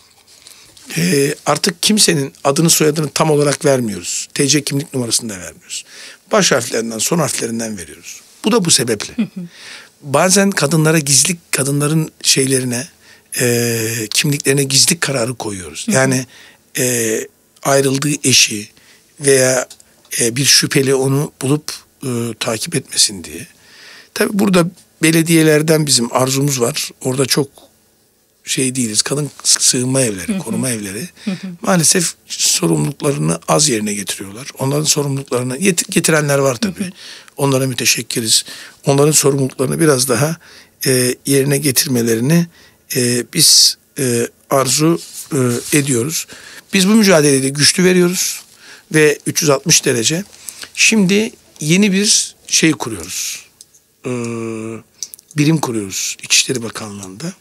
E, artık kimsenin adını soyadını tam olarak vermiyoruz. T C kimlik numarasını da vermiyoruz. Baş harflerinden, son harflerinden veriyoruz. Bu da bu sebeple. Hı hı. Bazen kadınlara gizlilik, kadınların şeylerine, e, kimliklerine gizlilik kararı koyuyoruz. Hı hı. Yani e, ayrıldığı eşi veya e, bir şüpheli onu bulup e, takip etmesin diye. Tabii burada belediyelerden bizim arzumuz var. Orada çok şey değiliz. Kadın sığınma evleri, hı hı. koruma evleri hı hı. maalesef sorumluluklarını az yerine getiriyorlar. Onların sorumluluklarını getirenler var tabii. Hı hı. Onlara müteşekkiriz. Onların sorumluluklarını biraz daha e, yerine getirmelerini e, biz e, arzu e, ediyoruz. Biz bu mücadeleyi de güçlü veriyoruz ve üç yüz altmış derece. Şimdi yeni bir şey kuruyoruz. E, birim kuruyoruz İçişleri Bakanlığı'nda.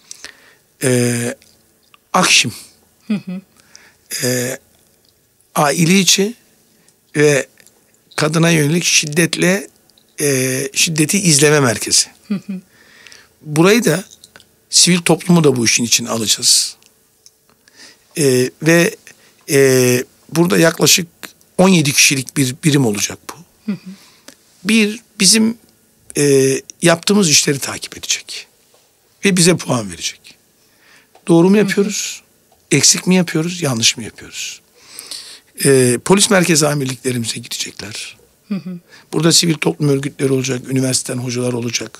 E, Akşim. Hı hı. E, aile içi ve kadına yönelik şiddetle e, şiddeti izleme merkezi. Hı hı. Burayı da sivil toplumu da bu işin için alacağız. E, ve e, burada yaklaşık on yedi kişilik bir birim olacak bu. Hı hı. Bir, bizim e, yaptığımız işleri takip edecek. Ve bize puan verecek. Doğru mu yapıyoruz? Hı hı. Eksik mi yapıyoruz? Yanlış mı yapıyoruz? E, polis merkezi amirliklerimize gidecekler. Hı hı. Burada sivil toplum örgütleri olacak, üniversiteden hocalar olacak.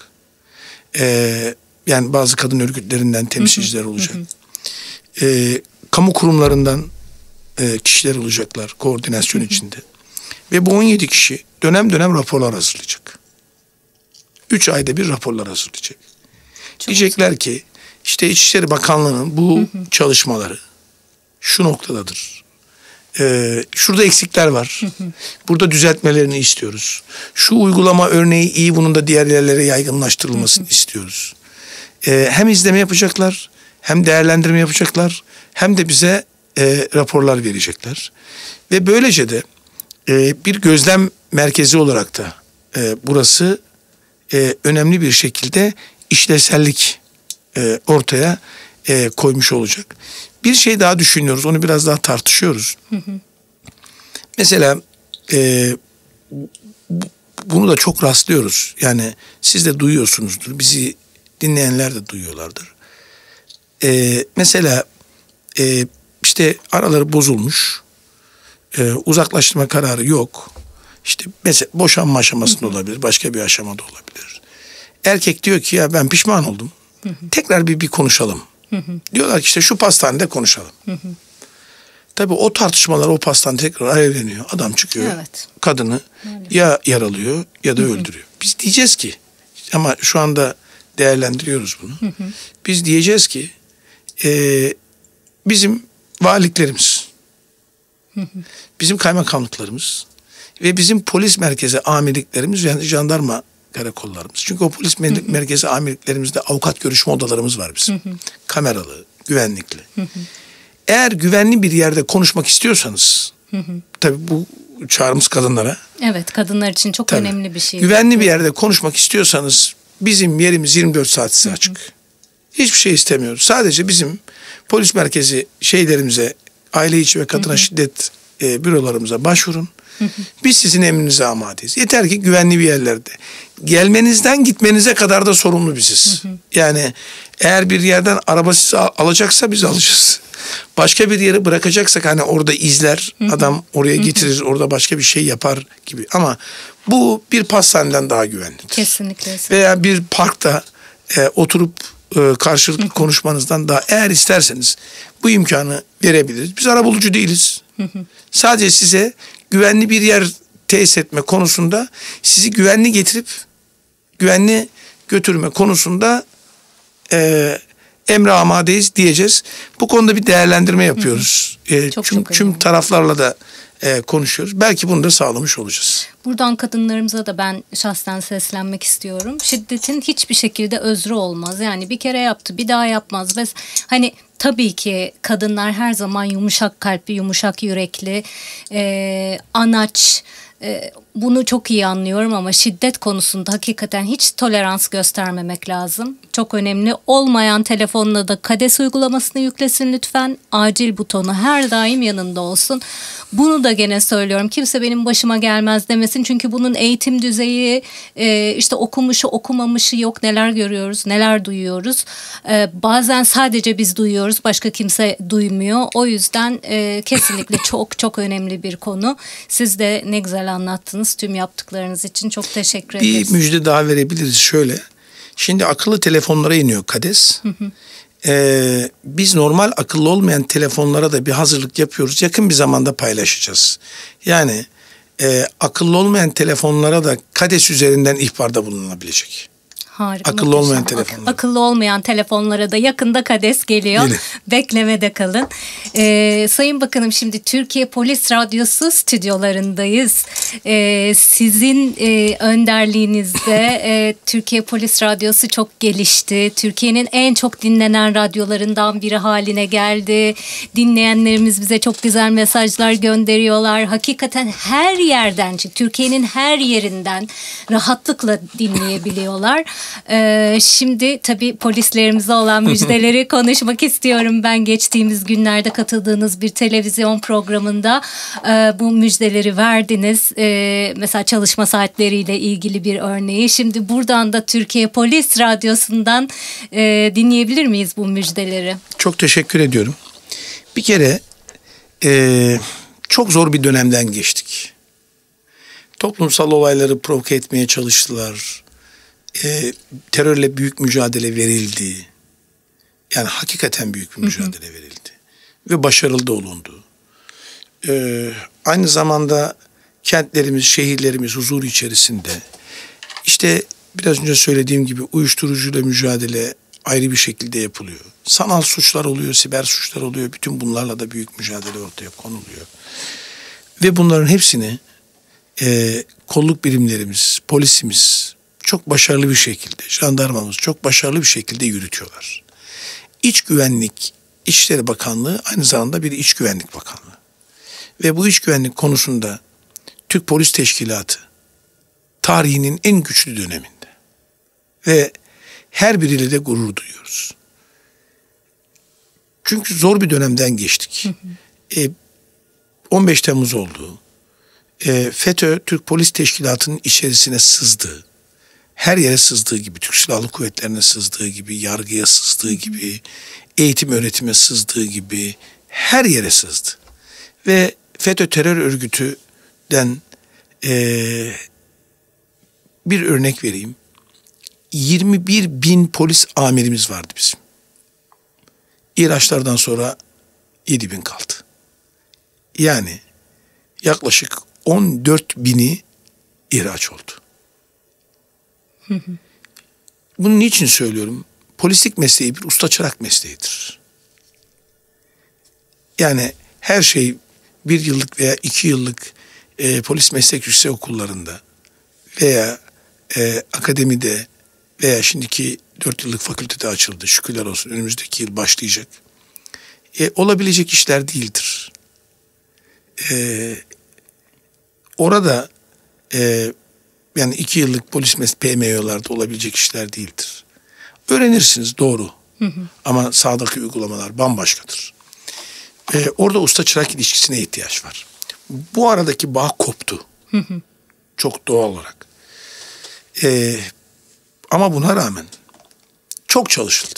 E, yani bazı kadın örgütlerinden temsilciler olacak. Hı hı. E, kamu kurumlarından e, kişiler olacaklar koordinasyon hı hı. içinde. Ve bu on yedi kişi dönem dönem raporlar hazırlayacak. Üç ayda bir raporlar hazırlayacak. Çok Diyecekler güzel. ki işte İçişleri Bakanlığı'nın bu hı hı. çalışmaları şu noktadadır. Ee, şurada eksikler var. Hı hı. Burada düzeltmelerini istiyoruz. Şu uygulama örneği iyi, bunun da diğer yerlere yaygınlaştırılmasını hı hı. istiyoruz. Ee, hem izleme yapacaklar, hem değerlendirme yapacaklar, hem de bize e, raporlar verecekler. Ve böylece de e, bir gözlem merkezi olarak da e, burası e, önemli bir şekilde işlevsellik e, ortaya e, koymuş olacak. Bir şey daha düşünüyoruz, onu biraz daha tartışıyoruz. Hı hı. Mesela e, bunu da çok rastlıyoruz. Yani siz de duyuyorsunuzdur, bizi dinleyenler de duyuyorlardır. E, mesela e, işte araları bozulmuş, e, uzaklaştırma kararı yok. İşte mesela boşanma aşamasında hı hı. olabilir, başka bir aşamada olabilir. Erkek diyor ki ya ben pişman oldum. Hı hı. Tekrar bir bir konuşalım. Hı hı. Diyorlar ki işte şu pastanede konuşalım. Hı hı. Tabii o tartışmalar o pastanede tekrar alevleniyor. Adam çıkıyor. Evet. Kadını öyle. ya yaralıyor ya da hı hı. öldürüyor. Biz diyeceğiz ki, ama şu anda değerlendiriyoruz bunu. Hı hı. Biz diyeceğiz ki e, bizim valiliklerimiz, hı hı. bizim kaymakamlıklarımız ve bizim polis merkezi amirliklerimiz yani jandarma karakollarımız. Çünkü o polis hı hı. merkezi amirliklerimizde avukat görüşme odalarımız var bizim. Hı hı. Kameralı, güvenlikli. Hı hı. Eğer güvenli bir yerde konuşmak istiyorsanız, hı hı. tabii bu çağrımız kadınlara. Evet, kadınlar için çok tabii, önemli bir şey. Güvenli bir yerde konuşmak istiyorsanız bizim yerimiz yirmi dört saat size açık. Hı hı. Hiçbir şey istemiyoruz. Sadece bizim polis merkezi şeylerimize, aile içi ve kadına hı hı. şiddet e, bürolarımıza başvurun. Hı hı. Biz sizin emrinize amadeyiz. Yeter ki güvenli bir yerlerde. Gelmenizden gitmenize kadar da sorumlu biziz. Hı hı. Yani eğer bir yerden araba sizi alacaksa biz alacağız. Başka bir yere bırakacaksak hani orada izler, hı hı. adam oraya getirir, hı hı. orada başka bir şey yapar gibi. Ama bu bir pastaneden daha güvenlidir. Kesinlikle. Veya bir parkta e, oturup e, karşılıklı hı hı. konuşmanızdan daha, eğer isterseniz bu imkanı verebiliriz. Biz arabulucu değiliz. Hı hı. Sadece size güvenli bir yer tesis etme konusunda, sizi güvenli getirip güvenli götürme konusunda e, emre amadeyiz diyeceğiz. Bu konuda bir değerlendirme yapıyoruz. Hı hı. E, çok, tüm, çok tüm taraflarla da e, konuşuyoruz. Belki bunu da sağlamış olacağız. Buradan kadınlarımıza da ben şahsen seslenmek istiyorum. Şiddetin hiçbir şekilde özrü olmaz. Yani bir kere yaptı, bir daha yapmaz. Ve hani tabii ki kadınlar her zaman yumuşak kalpli, yumuşak yürekli, e, anaç. E, bunu çok iyi anlıyorum ama şiddet konusunda hakikaten hiç tolerans göstermemek lazım. Çok önemli. Olmayan telefonla da KADES uygulamasını yüklesin lütfen. Acil butonu her daim yanında olsun. Bunu da gene söylüyorum. Kimse benim başıma gelmez demesin. Çünkü bunun eğitim düzeyi, e, işte okumuşu okumamışı yok. Neler görüyoruz, neler duyuyoruz. E, bazen sadece biz duyuyoruz. Başka kimse duymuyor. O yüzden e, kesinlikle çok çok önemli bir konu. Siz de ne güzel anlattınız. Tüm yaptıklarınız için çok teşekkür bir ederiz. Bir müjde daha verebiliriz şöyle. Şimdi akıllı telefonlara iniyor KADES. Hı hı. Ee, biz normal akıllı olmayan telefonlara da bir hazırlık yapıyoruz. Yakın bir zamanda paylaşacağız. Yani e, akıllı olmayan telefonlara da KADES üzerinden ihbarda bulunabilecek. Harika. Akıllı olmayan telefonlar. Akıllı olmayan telefonlara da yakında KADES geliyor. Gelin. Beklemede kalın. Ee, Sayın Bakanım, şimdi Türkiye Polis Radyosu stüdyolarındayız. Ee, sizin e, önderliğinizde e, Türkiye Polis Radyosu çok gelişti. Türkiye'nin en çok dinlenen radyolarından biri haline geldi. Dinleyenlerimiz bize çok güzel mesajlar gönderiyorlar. Hakikaten her yerden, Türkiye'nin her yerinden rahatlıkla dinleyebiliyorlar. Ee, şimdi tabii polislerimize olan müjdeleri konuşmak istiyorum. Ben geçtiğimiz günlerde katıldığınız bir televizyon programında e, bu müjdeleri verdiniz. E, mesela çalışma saatleriyle ilgili bir örneği. Şimdi buradan da Türkiye Polis Radyosu'ndan e, dinleyebilir miyiz bu müjdeleri? Çok teşekkür ediyorum. Bir kere e, çok zor bir dönemden geçtik. Toplumsal olayları provoke etmeye çalıştılar. E, terörle büyük mücadele verildi. Yani hakikaten büyük bir mücadele hı hı. verildi. Ve başarılı da olundu. E, aynı zamanda kentlerimiz, şehirlerimiz huzur içerisinde. İşte biraz önce söylediğim gibi uyuşturucuyla mücadele ayrı bir şekilde yapılıyor. Sanal suçlar oluyor, siber suçlar oluyor. Bütün bunlarla da büyük mücadele ortaya konuluyor. Ve bunların hepsini e, kolluk birimlerimiz, polisimiz çok başarılı bir şekilde, jandarmamız çok başarılı bir şekilde yürütüyorlar. İç Güvenlik İçişleri Bakanlığı aynı zamanda bir İç Güvenlik Bakanlığı. Ve bu iç güvenlik konusunda Türk Polis Teşkilatı tarihinin en güçlü döneminde. Ve her biriyle de gurur duyuyoruz. Çünkü zor bir dönemden geçtik. Hı hı. E, on beş Temmuz oldu. E, FETÖ Türk Polis Teşkilatı'nın içerisine sızdı. Her yere sızdığı gibi, Türk Silahlı Kuvvetleri'ne sızdığı gibi, yargıya sızdığı gibi, eğitim öğretime sızdığı gibi her yere sızdı. Ve FETÖ terör örgütüden e, bir örnek vereyim. yirmi bir bin polis amirimiz vardı bizim. İhraçlardan sonra yedi bin kaldı. Yani yaklaşık on dört bini ihraç oldu. Hı hı. Bunu niçin söylüyorum? Polislik mesleği bir usta çırak mesleğidir. Yani her şey bir yıllık veya iki yıllık e, polis meslek yüksek okullarında veya e, akademide veya şimdiki dört yıllık fakültede açıldı. Şükürler olsun önümüzdeki yıl başlayacak. E, olabilecek işler değildir. E, orada e, yani iki yıllık polis mes P M O'larda olabilecek işler değildir. Öğrenirsiniz doğru. Hı hı. Ama sahadaki uygulamalar bambaşkadır. E, orada usta çırak ilişkisine ihtiyaç var. Bu aradaki bağ koptu. Hı hı. Çok doğal olarak. E, ama buna rağmen çok çalışıldı.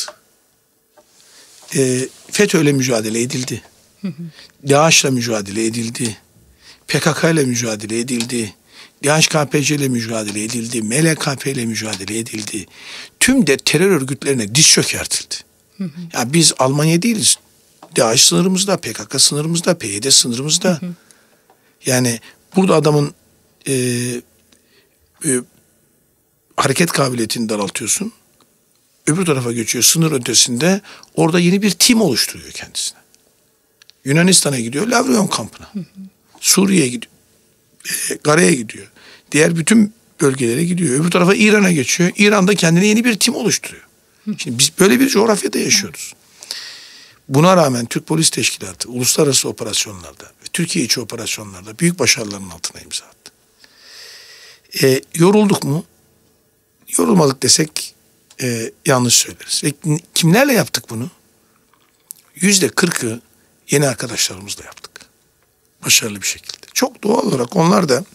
E, FETÖ'yle mücadele edildi. Hı hı. DAEŞ'le mücadele edildi. P K K ile mücadele edildi. D H K P C ile mücadele edildi. M L K P ile mücadele edildi. Tüm de terör örgütlerine diz çökertildi. Hı hı. Ya biz Almanya değiliz. DAEŞ sınırımızda, P K K sınırımızda, P Y D sınırımızda. Hı hı. Yani burada adamın e, e, hareket kabiliyetini daraltıyorsun. Öbür tarafa geçiyor sınır ötesinde. Orada yeni bir tim oluşturuyor kendisine. Yunanistan'a gidiyor, Lavrion kampına. Hı hı. Suriye'ye gidiyor. E, Gare'ye gidiyor. Diğer bütün bölgelere gidiyor. Öbür tarafa İran'a geçiyor. İran'da kendine yeni bir tim oluşturuyor. Hı. Şimdi biz böyle bir coğrafyada yaşıyoruz. Buna rağmen Türk Polis Teşkilatı uluslararası operasyonlarda ve Türkiye içi operasyonlarda büyük başarıların altına imza attı. E, yorulduk mu? Yorulmadık desek e, yanlış söyleriz. Ve kimlerle yaptık bunu? Yüzde kırkı yeni arkadaşlarımızla yaptık. Başarılı bir şekilde. Çok doğal olarak onlar da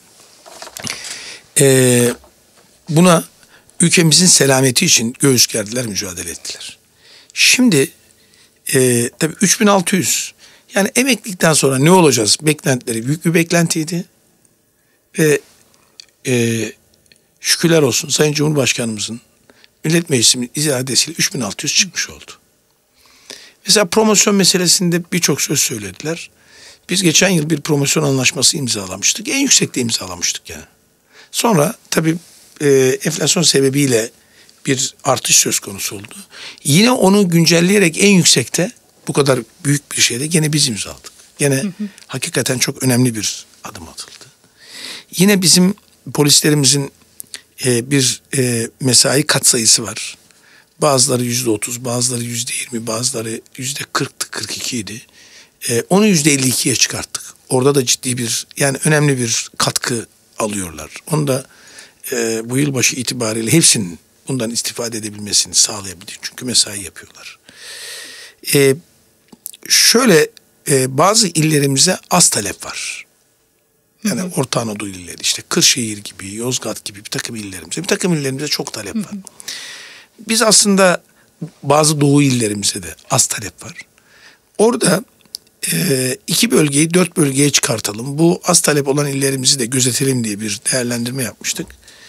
e, buna ülkemizin selameti için göğüs gerdiler, mücadele ettiler. Şimdi e, tabii üç bin altı yüz yani emeklilikten sonra ne olacağız? Beklentileri büyük bir beklentiydi. Ve e, şükürler olsun Sayın Cumhurbaşkanımızın Millet Meclisi'nin iradesiyle üç bin altı yüz çıkmış oldu. Mesela promosyon meselesinde birçok söz söylediler. Biz geçen yıl bir promosyon anlaşması imzalamıştık. En yüksekte imzalamıştık yani. Sonra tabii e, enflasyon sebebiyle bir artış söz konusu oldu. Yine onu güncelleyerek en yüksekte bu kadar büyük bir şeyde gene biz imzaladık. Gene hı hı. hakikaten çok önemli bir adım atıldı. Yine bizim polislerimizin e, bir e, mesai katsayısı var. Bazıları yüzde otuz, bazıları yüzde yirmi, bazıları yüzde kırktı, kırk ikiydi. E, onu yüzde elli ikiye çıkarttık. Orada da ciddi bir yani önemli bir katkı alıyorlar. Onu da e, bu yılbaşı itibariyle hepsinin bundan istifade edebilmesini sağlayabilir. Çünkü mesai yapıyorlar. Ee, şöyle e, bazı illerimize az talep var. Yani hı hı. Orta Anadolu illeri, işte Kırşehir gibi, Yozgat gibi bir takım illerimize, bir takım illerimize çok talep var. Hı hı. Biz aslında bazı doğu illerimize de az talep var. Orada e, iki bölgeyi dört bölgeye çıkartalım. Bu az talep olan illerimizi de gözetelim diye bir değerlendirme yapmıştık.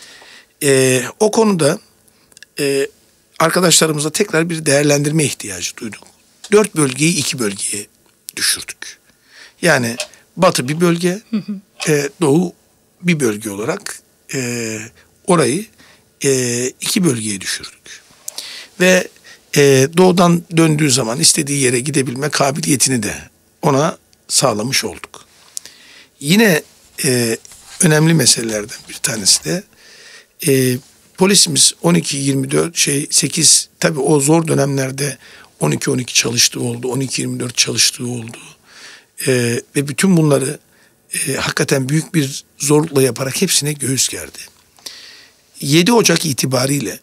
E, o konuda e, arkadaşlarımızla tekrar bir değerlendirme ihtiyacı duyduk. Dört bölgeyi iki bölgeye düşürdük. Yani batı bir bölge, hı hı. E, doğu bir bölge olarak e, orayı e, iki bölgeye düşürdük. Ve e, doğudan döndüğü zaman istediği yere gidebilme kabiliyetini de ona sağlamış olduk. Yine e, önemli meselelerden bir tanesi de e, polisimiz on iki yirmi dört şey sekiz, tabii o zor dönemlerde on iki on iki çalıştığı oldu, on iki yirmi dört çalıştığı oldu. E, ve bütün bunları e, hakikaten büyük bir zorlukla yaparak hepsine göğüs gerdi. yedi Ocak itibariyle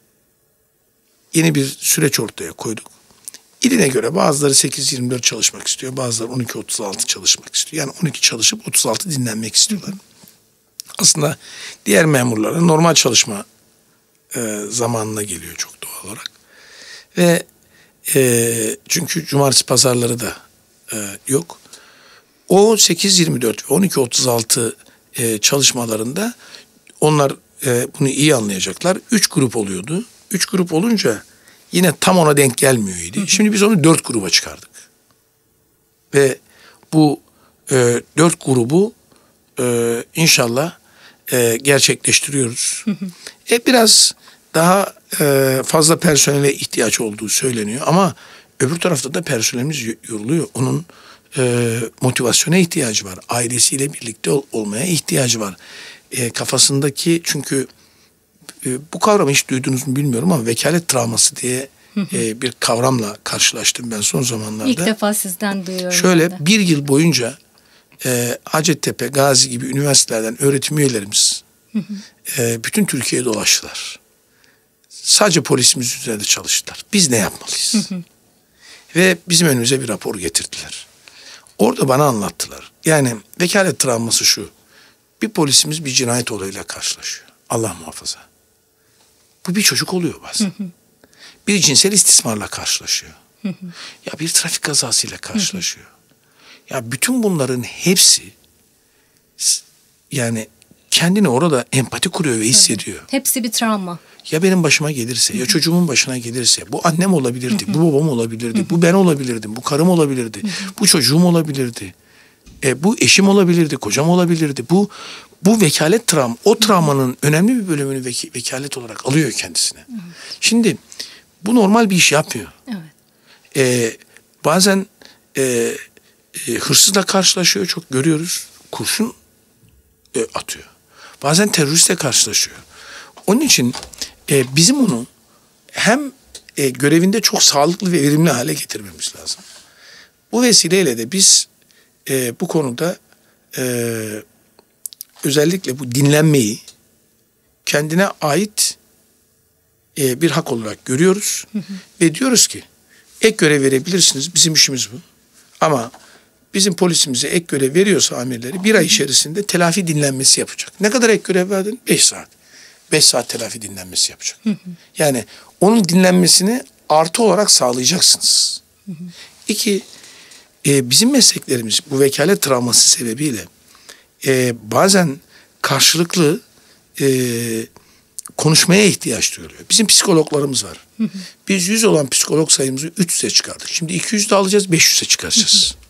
yeni bir süreç ortaya koyduk. İline göre bazıları sekiz yirmi dört çalışmak istiyor, bazıları on iki otuz altı çalışmak istiyor. Yani on iki çalışıp otuz altı dinlenmek istiyorlar. Aslında diğer memurlara normal çalışma e, zamanına geliyor çok doğal olarak. Ve e, çünkü cumartesi pazarları da e, yok. O sekiz yirmi dört ve on iki otuz altı e, çalışmalarında onlar e, bunu iyi anlayacaklar. Üç grup oluyordu. Üç grup olunca yine tam ona denk gelmiyordu. Hı hı. Şimdi biz onu dört gruba çıkardık. Ve bu e, dört grubu e, inşallah e, gerçekleştiriyoruz. Hı hı. E, biraz daha e, fazla personele ihtiyaç olduğu söyleniyor. Ama öbür tarafta da personelimiz yoruluyor. Onun e, motivasyona ihtiyacı var. Ailesiyle birlikte ol, olmaya ihtiyacı var. E, kafasındaki, çünkü e, bu kavramı hiç duydunuz mu bilmiyorum ama vekalet travması diye e, bir kavramla karşılaştım ben son zamanlarda. İlk defa sizden duyuyorum. Şöyle bir yıl boyunca e, Hacettepe, Gazi gibi üniversitelerden öğretim üyelerimiz e, bütün Türkiye'ye dolaştılar. Sadece polisimiz üzerinde çalıştılar. Biz ne yapmalıyız? Ve bizim önümüze bir rapor getirdiler. Orada bana anlattılar. Yani vekalet travması şu. Bir polisimiz bir cinayet olayıyla karşılaşıyor. Allah muhafaza. Bu bir çocuk oluyor bazen. Bir cinsel istismarla karşılaşıyor. Ya bir trafik kazasıyla karşılaşıyor. Ya bütün bunların hepsi yani kendini orada empati kuruyor ve hissediyor. Hepsi bir travma. Ya benim başıma gelirse, ya çocuğumun başına gelirse, bu annem olabilirdi, bu babam olabilirdi, bu ben olabilirdim, bu karım olabilirdi, bu çocuğum olabilirdi, e, bu eşim olabilirdi, kocam olabilirdi. Bu bu vekalet travma, o travmanın önemli bir bölümünü vek- vekalet olarak alıyor kendisine. Şimdi bu normal bir iş yapmıyor. Evet. E, bazen e, e, hırsızla karşılaşıyor, çok görüyoruz, kurşun e, atıyor. Bazen teröristle karşılaşıyor. Onun için e, bizim onu hem e, görevinde çok sağlıklı ve verimli hale getirmemiz lazım. Bu vesileyle de biz e, bu konuda e, özellikle bu dinlenmeyi kendine ait e, bir hak olarak görüyoruz. Hı hı. Ve diyoruz ki ek görev verebilirsiniz, bizim işimiz bu. Ama bizim polisimize ek görev veriyorsa amirleri bir ay içerisinde telafi dinlenmesi yapacak. Ne kadar ek görev verdin? Beş saat. Beş saat telafi dinlenmesi yapacak. Hı hı. Yani onun dinlenmesini artı olarak sağlayacaksınız. Hı hı. İki, e, bizim mesleklerimiz bu vekalet travması sebebiyle e, bazen karşılıklı e, konuşmaya ihtiyaç duyuluyor. Bizim psikologlarımız var. Hı hı. Biz yüz olan psikolog sayımızı üç yüze çıkardık. Şimdi iki yüz de alacağız, beş yüze çıkaracağız. Hı hı.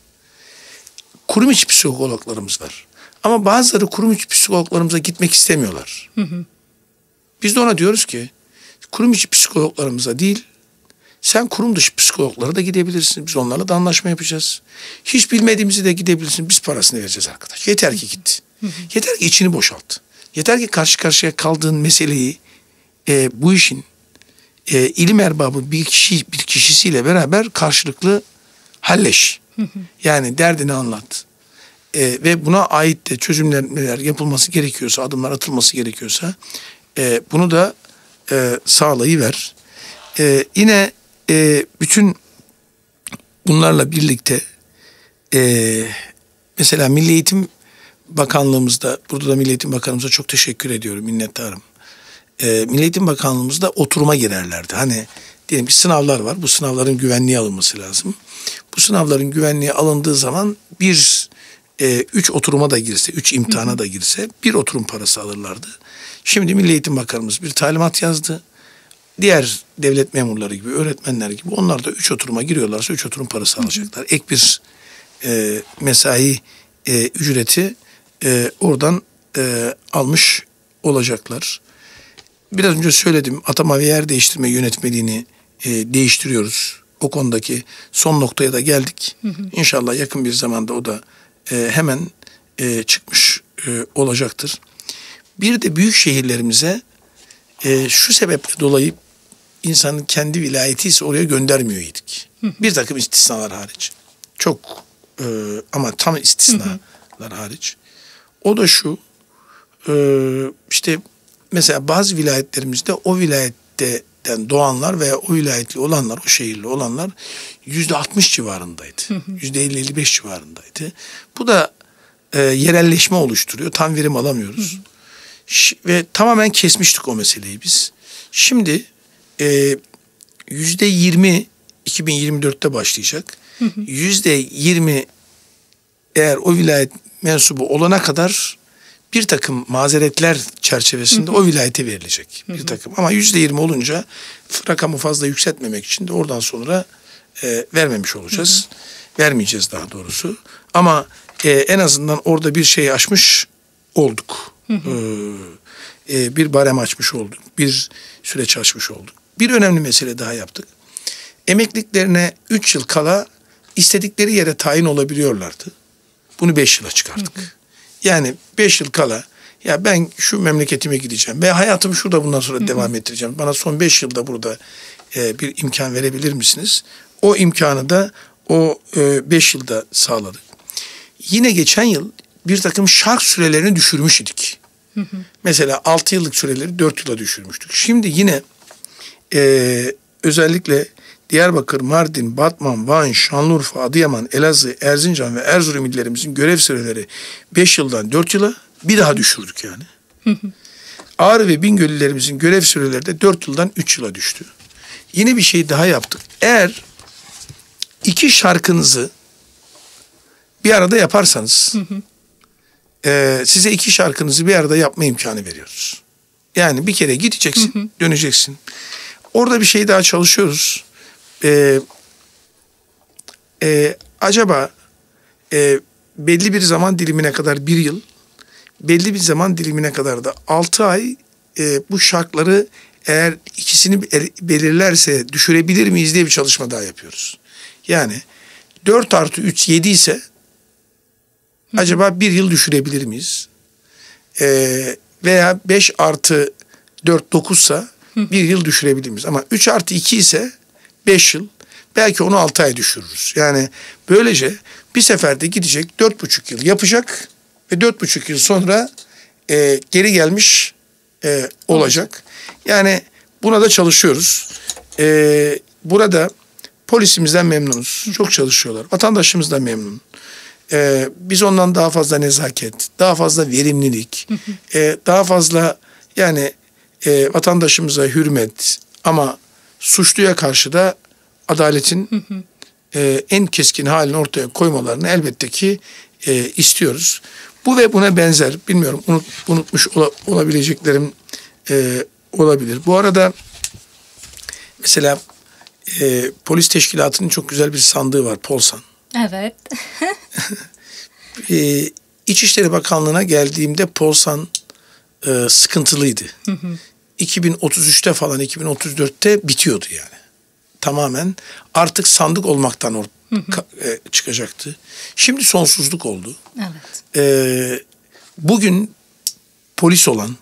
Kurum içi psikologlarımız var. Ama bazıları kurum içi psikologlarımıza gitmek istemiyorlar. Hı hı. Biz de ona diyoruz ki kurum içi psikologlarımıza değil, sen kurum dışı psikologlara da gidebilirsin. Biz onlarla da anlaşma yapacağız. Hiç bilmediğimizi de gidebilirsin. Biz parasını vereceğiz arkadaş. Yeter ki git. Hı hı. Yeter ki içini boşalt. Yeter ki karşı karşıya kaldığın meseleyi e, bu işin e, ilim erbabı bir kişi bir kişisiyle beraber karşılıklı halleş. Hı hı. Yani derdini anlat. E, ve buna ait de çözümler yapılması gerekiyorsa, adımlar atılması gerekiyorsa e, bunu da e, sağlayıver. E, yine e, bütün bunlarla birlikte e, mesela Milli Eğitim Bakanlığımızda, burada da Milli Eğitim Bakanımıza çok teşekkür ediyorum, minnettarım. E, Milli Eğitim Bakanlığımızda oturuma girerlerdi. Hani diyelim ki sınavlar var, bu sınavların güvenliğe alınması lazım. Bu sınavların güvenliğe alındığı zaman bir, e, üç oturuma da girse, üç imtihana da girse bir oturum parası alırlardı. Şimdi Milli Eğitim Bakanımız bir talimat yazdı. Diğer devlet memurları gibi, öğretmenler gibi onlar da üç oturuma giriyorlarsa üç oturum parası alacaklar. Ek bir e, mesai e, ücreti e, oradan e, almış olacaklar. Biraz önce söyledim, atama ve yer değiştirme yönetmeliğini e, değiştiriyoruz. O konudaki son noktaya da geldik. Hı hı. İnşallah yakın bir zamanda o da e, hemen e, çıkmış e, olacaktır. Bir de büyük şehirlerimize e, şu sebeple dolayı insanın kendi vilayeti ise oraya göndermiyor idik. Hı hı. Bir takım istisnalar hariç. Çok e, ama tam istisnalar hı hı. hariç. O da şu, e, işte mesela bazı vilayetlerimizde o vilayetten doğanlar veya o vilayetli olanlar, o şehirli olanlar yüzde altmış civarındaydı. Yüzde elli elli beş civarındaydı. Bu da e, yerelleşme oluşturuyor. Tam verim alamıyoruz. Hı hı. Ş- ve tamamen kesmiştik o meseleyi biz. Şimdi e, yüzde yirmi iki bin yirmi dörtte başlayacak. Yüzde yirmi eğer o vilayet mensubu olana kadar bir takım mazeretler çerçevesinde hı hı. o vilayete verilecek. Hı hı. Bir takım. Ama yüzde yirmi olunca rakamı fazla yükseltmemek için de oradan sonra e, vermemiş olacağız. Hı hı. Vermeyeceğiz daha doğrusu. Ama e, en azından orada bir şey aşmış olduk. Hı hı. E, e, bir barem açmış olduk. Bir süreç açmış olduk. Bir önemli mesele daha yaptık. Emekliliklerine üç yıl kala istedikleri yere tayin olabiliyorlardı. Bunu beş yıla çıkarttık. Hı hı. Yani beş yıl kala ya ben şu memleketime gideceğim ve hayatımı şurada bundan sonra hı hı. devam ettireceğim. Bana son beş yılda burada e, bir imkan verebilir misiniz? O imkanı da o e, beş yılda sağladık. Yine geçen yıl bir takım şark sürelerini düşürmüş idik. Hı hı. Mesela altı yıllık süreleri dört yıla düşürmüştük. Şimdi yine e, özellikle Diyarbakır, Mardin, Batman, Van, Şanlıurfa, Adıyaman, Elazığ, Erzincan ve Erzurum illerimizin görev süreleri beş yıldan dört yıla bir daha düşürdük yani. Ağrı ve Bingöl illerimizin görev süreleri de dört yıldan üç yıla düştü. Yine bir şey daha yaptık. Eğer iki şarkınızı bir arada yaparsanız e, size iki şarkınızı bir arada yapma imkanı veriyoruz. Yani bir kere gideceksin, döneceksin. Orada bir şey daha çalışıyoruz. Ee, e, acaba e, belli bir zaman dilimine kadar bir yıl, belli bir zaman dilimine kadar da altı ay e, bu şartları eğer ikisini belirlerse düşürebilir miyiz diye bir çalışma daha yapıyoruz. Yani dört artı üç yedi ise Hı. acaba bir yıl düşürebilir miyiz? E, veya beş artı dört dokuzsa bir yıl düşürebilir miyiz? Ama üç artı iki ise beş yıl, belki onu altı ay düşürürüz. Yani böylece bir seferde gidecek dört buçuk yıl yapacak ve dört buçuk yıl sonra e, geri gelmiş e, olacak. Yani buna da çalışıyoruz. E, burada polisimizden memnunuz. Çok çalışıyorlar. Vatandaşımız da memnun. E, biz ondan daha fazla nezaket, daha fazla verimlilik, e, daha fazla yani e, vatandaşımıza hürmet ama suçluya karşı da adaletin hı hı. E, en keskin halini ortaya koymalarını elbette ki e, istiyoruz. Bu ve buna benzer, bilmiyorum unut, unutmuş ola, olabileceklerim e, olabilir. Bu arada mesela e, polis teşkilatının çok güzel bir sandığı var, Polsan. Evet. e, İçişleri Bakanlığı'na geldiğimde Polsan e, sıkıntılıydı. Hı hı. iki bin otuz üçte falan, iki bin otuz dörtte bitiyordu yani. Tamamen artık sandık olmaktan or- hı hı. E, çıkacaktı. Şimdi sonsuzluk oldu. Evet. E, bugün polis olan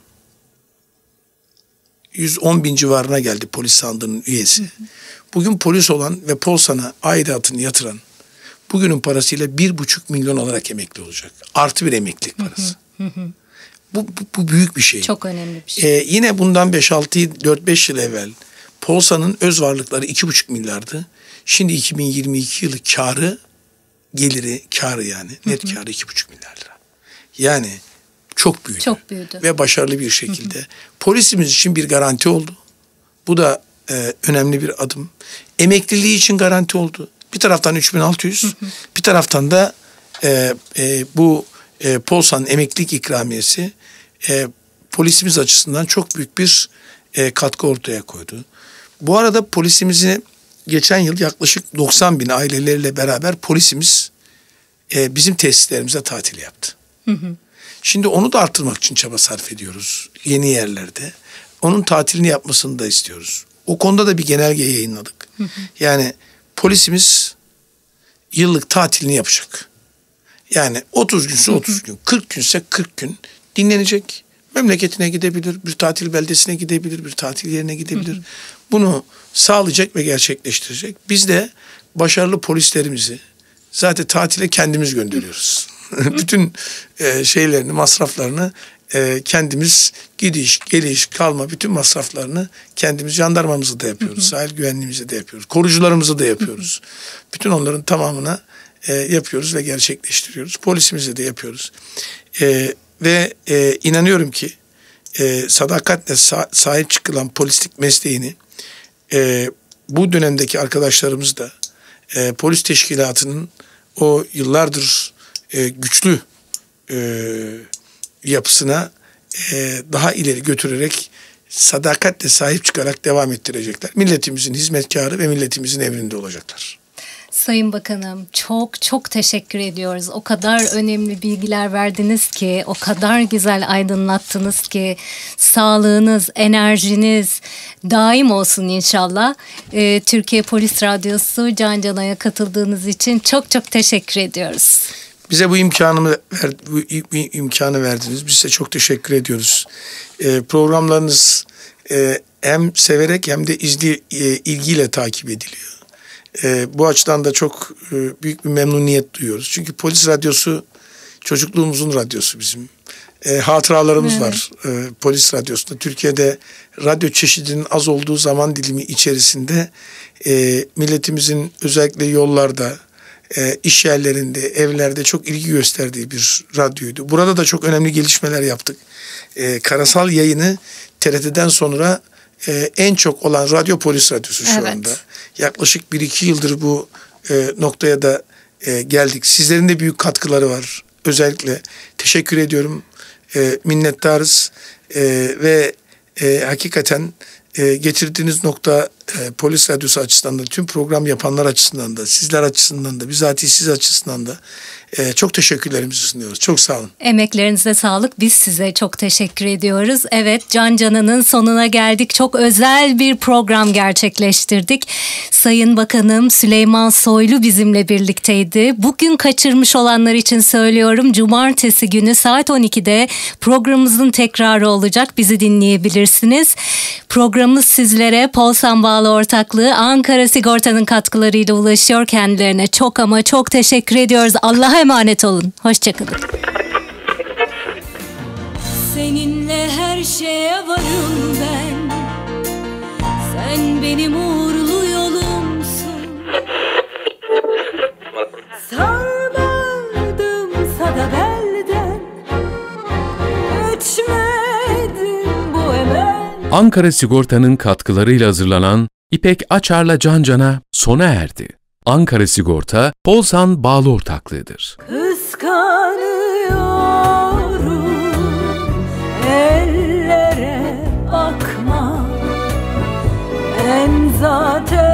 yüz on bin civarına geldi polis sandığının üyesi. Hı hı. Bugün polis olan ve Polsan'a aidatını yatıran bugünün parasıyla bir buçuk milyon olarak emekli olacak. Artı bir emeklilik parası. Hı hı. Bu, bu, bu büyük bir şey. Çok önemli bir şey. Ee, yine bundan beş altı dört beş yıl evvel Polsa'nın öz varlıkları iki buçuk milyardı. Şimdi iki bin yirmi iki yılı karı, geliri, karı yani net hı hı. karı iki buçuk milyar lira. Yani çok büyüdü. Çok büyüdü. Ve başarılı bir şekilde. Hı hı. Polisimiz için bir garanti oldu. Bu da e, önemli bir adım. Emekliliği için garanti oldu. Bir taraftan üç bin altı yüz, hı hı. bir taraftan da e, e, bu e, Polsa'nın emeklilik ikramiyesi e, polisimiz açısından çok büyük bir e, katkı ortaya koydu. Bu arada polisimizi geçen yıl yaklaşık doksan bin aileleriyle beraber polisimiz e, bizim tesislerimize tatil yaptı. Hı hı. Şimdi onu da arttırmak için çaba sarf ediyoruz yeni yerlerde. Onun tatilini yapmasını da istiyoruz. O konuda da bir genelge yayınladık. Hı hı. Yani polisimiz yıllık tatilini yapacak. Yani otuz günse otuz gün, kırk günse kırk gün dinlenecek. Memleketine gidebilir, bir tatil beldesine gidebilir, bir tatil yerine gidebilir. Hı hı. Bunu sağlayacak ve gerçekleştirecek. Biz de başarılı polislerimizi zaten tatile kendimiz gönderiyoruz. Bütün e, şeylerini, masraflarını e, kendimiz gidiş, geliş, kalma bütün masraflarını kendimiz jandarmamızı da yapıyoruz. Hı hı. Sahil güvenliğimizi de yapıyoruz. Korucularımızı da yapıyoruz. Hı hı. Bütün onların tamamına e, yapıyoruz ve gerçekleştiriyoruz. Polisimizi de yapıyoruz. E, ve e, inanıyorum ki e, sadakatle sah- sahip çıkılan polislik mesleğini e, bu dönemdeki arkadaşlarımız da e, polis teşkilatının o yıllardır e, güçlü e, yapısına e, daha ileri götürerek sadakatle sahip çıkarak devam ettirecekler. Milletimizin hizmetkarı ve milletimizin emrinde olacaklar. Sayın Bakanım, çok çok teşekkür ediyoruz. O kadar önemli bilgiler verdiniz ki, o kadar güzel aydınlattınız ki, sağlığınız, enerjiniz daim olsun inşallah. Ee, Türkiye Polis Radyosu Can Cana'ya katıldığınız için çok çok teşekkür ediyoruz. Bize bu imkanı bu imkanı verdiniz. Biz size çok teşekkür ediyoruz. Ee, programlarınız e, hem severek hem de izli, e, ilgiyle takip ediliyor. Ee, bu açıdan da çok e, büyük bir memnuniyet duyuyoruz. Çünkü Polis Radyosu çocukluğumuzun radyosu bizim. E, hatıralarımız evet. var e, Polis Radyosu'nda. Türkiye'de radyo çeşidinin az olduğu zaman dilimi içerisinde e, milletimizin özellikle yollarda, e, iş yerlerinde, evlerde çok ilgi gösterdiği bir radyoydu. Burada da çok önemli gelişmeler yaptık. E, karasal yayını T R T'den sonra e, en çok olan radyo Polis Radyosu şu evet. anda. Yaklaşık bir iki yıldır bu e, noktaya da e, geldik. Sizlerin de büyük katkıları var. Özellikle teşekkür ediyorum. E, minnettarız. E, ve e, hakikaten e, getirdiğiniz nokta e, Polis Radyosu açısından da, tüm program yapanlar açısından da, sizler açısından da, bizatihi siz açısından da e, çok teşekkürlerimizi sunuyoruz. Çok sağ olun. Emeklerinize sağlık. Biz size çok teşekkür ediyoruz. Evet, Can Canan'ın sonuna geldik. Çok özel bir program gerçekleştirdik. Sayın Bakanım Süleyman Soylu bizimle birlikteydi. Bugün kaçırmış olanlar için söylüyorum. Cumartesi günü saat on ikide programımızın tekrarı olacak. Bizi dinleyebilirsiniz. Programımız sizlere Polsan Bağlı Ortaklığı Ankara Sigorta'nın katkılarıyla ulaşıyor. Kendilerine çok ama çok teşekkür ediyoruz. Allah'a emanet olun. Hoşçakalın. Seninle her şeye varım ben. Sen benim uğurlu yolumsun. Sarmaldımsa da belden, içmedim bu emel. Ankara Sigorta'nın katkılarıyla hazırlanan İpek Açar'la Can Can'a sona erdi. Ankara Sigorta, Polsan Bağlı Ortaklığı'dır. Kıskanıyorum, ellere bakma, ben zaten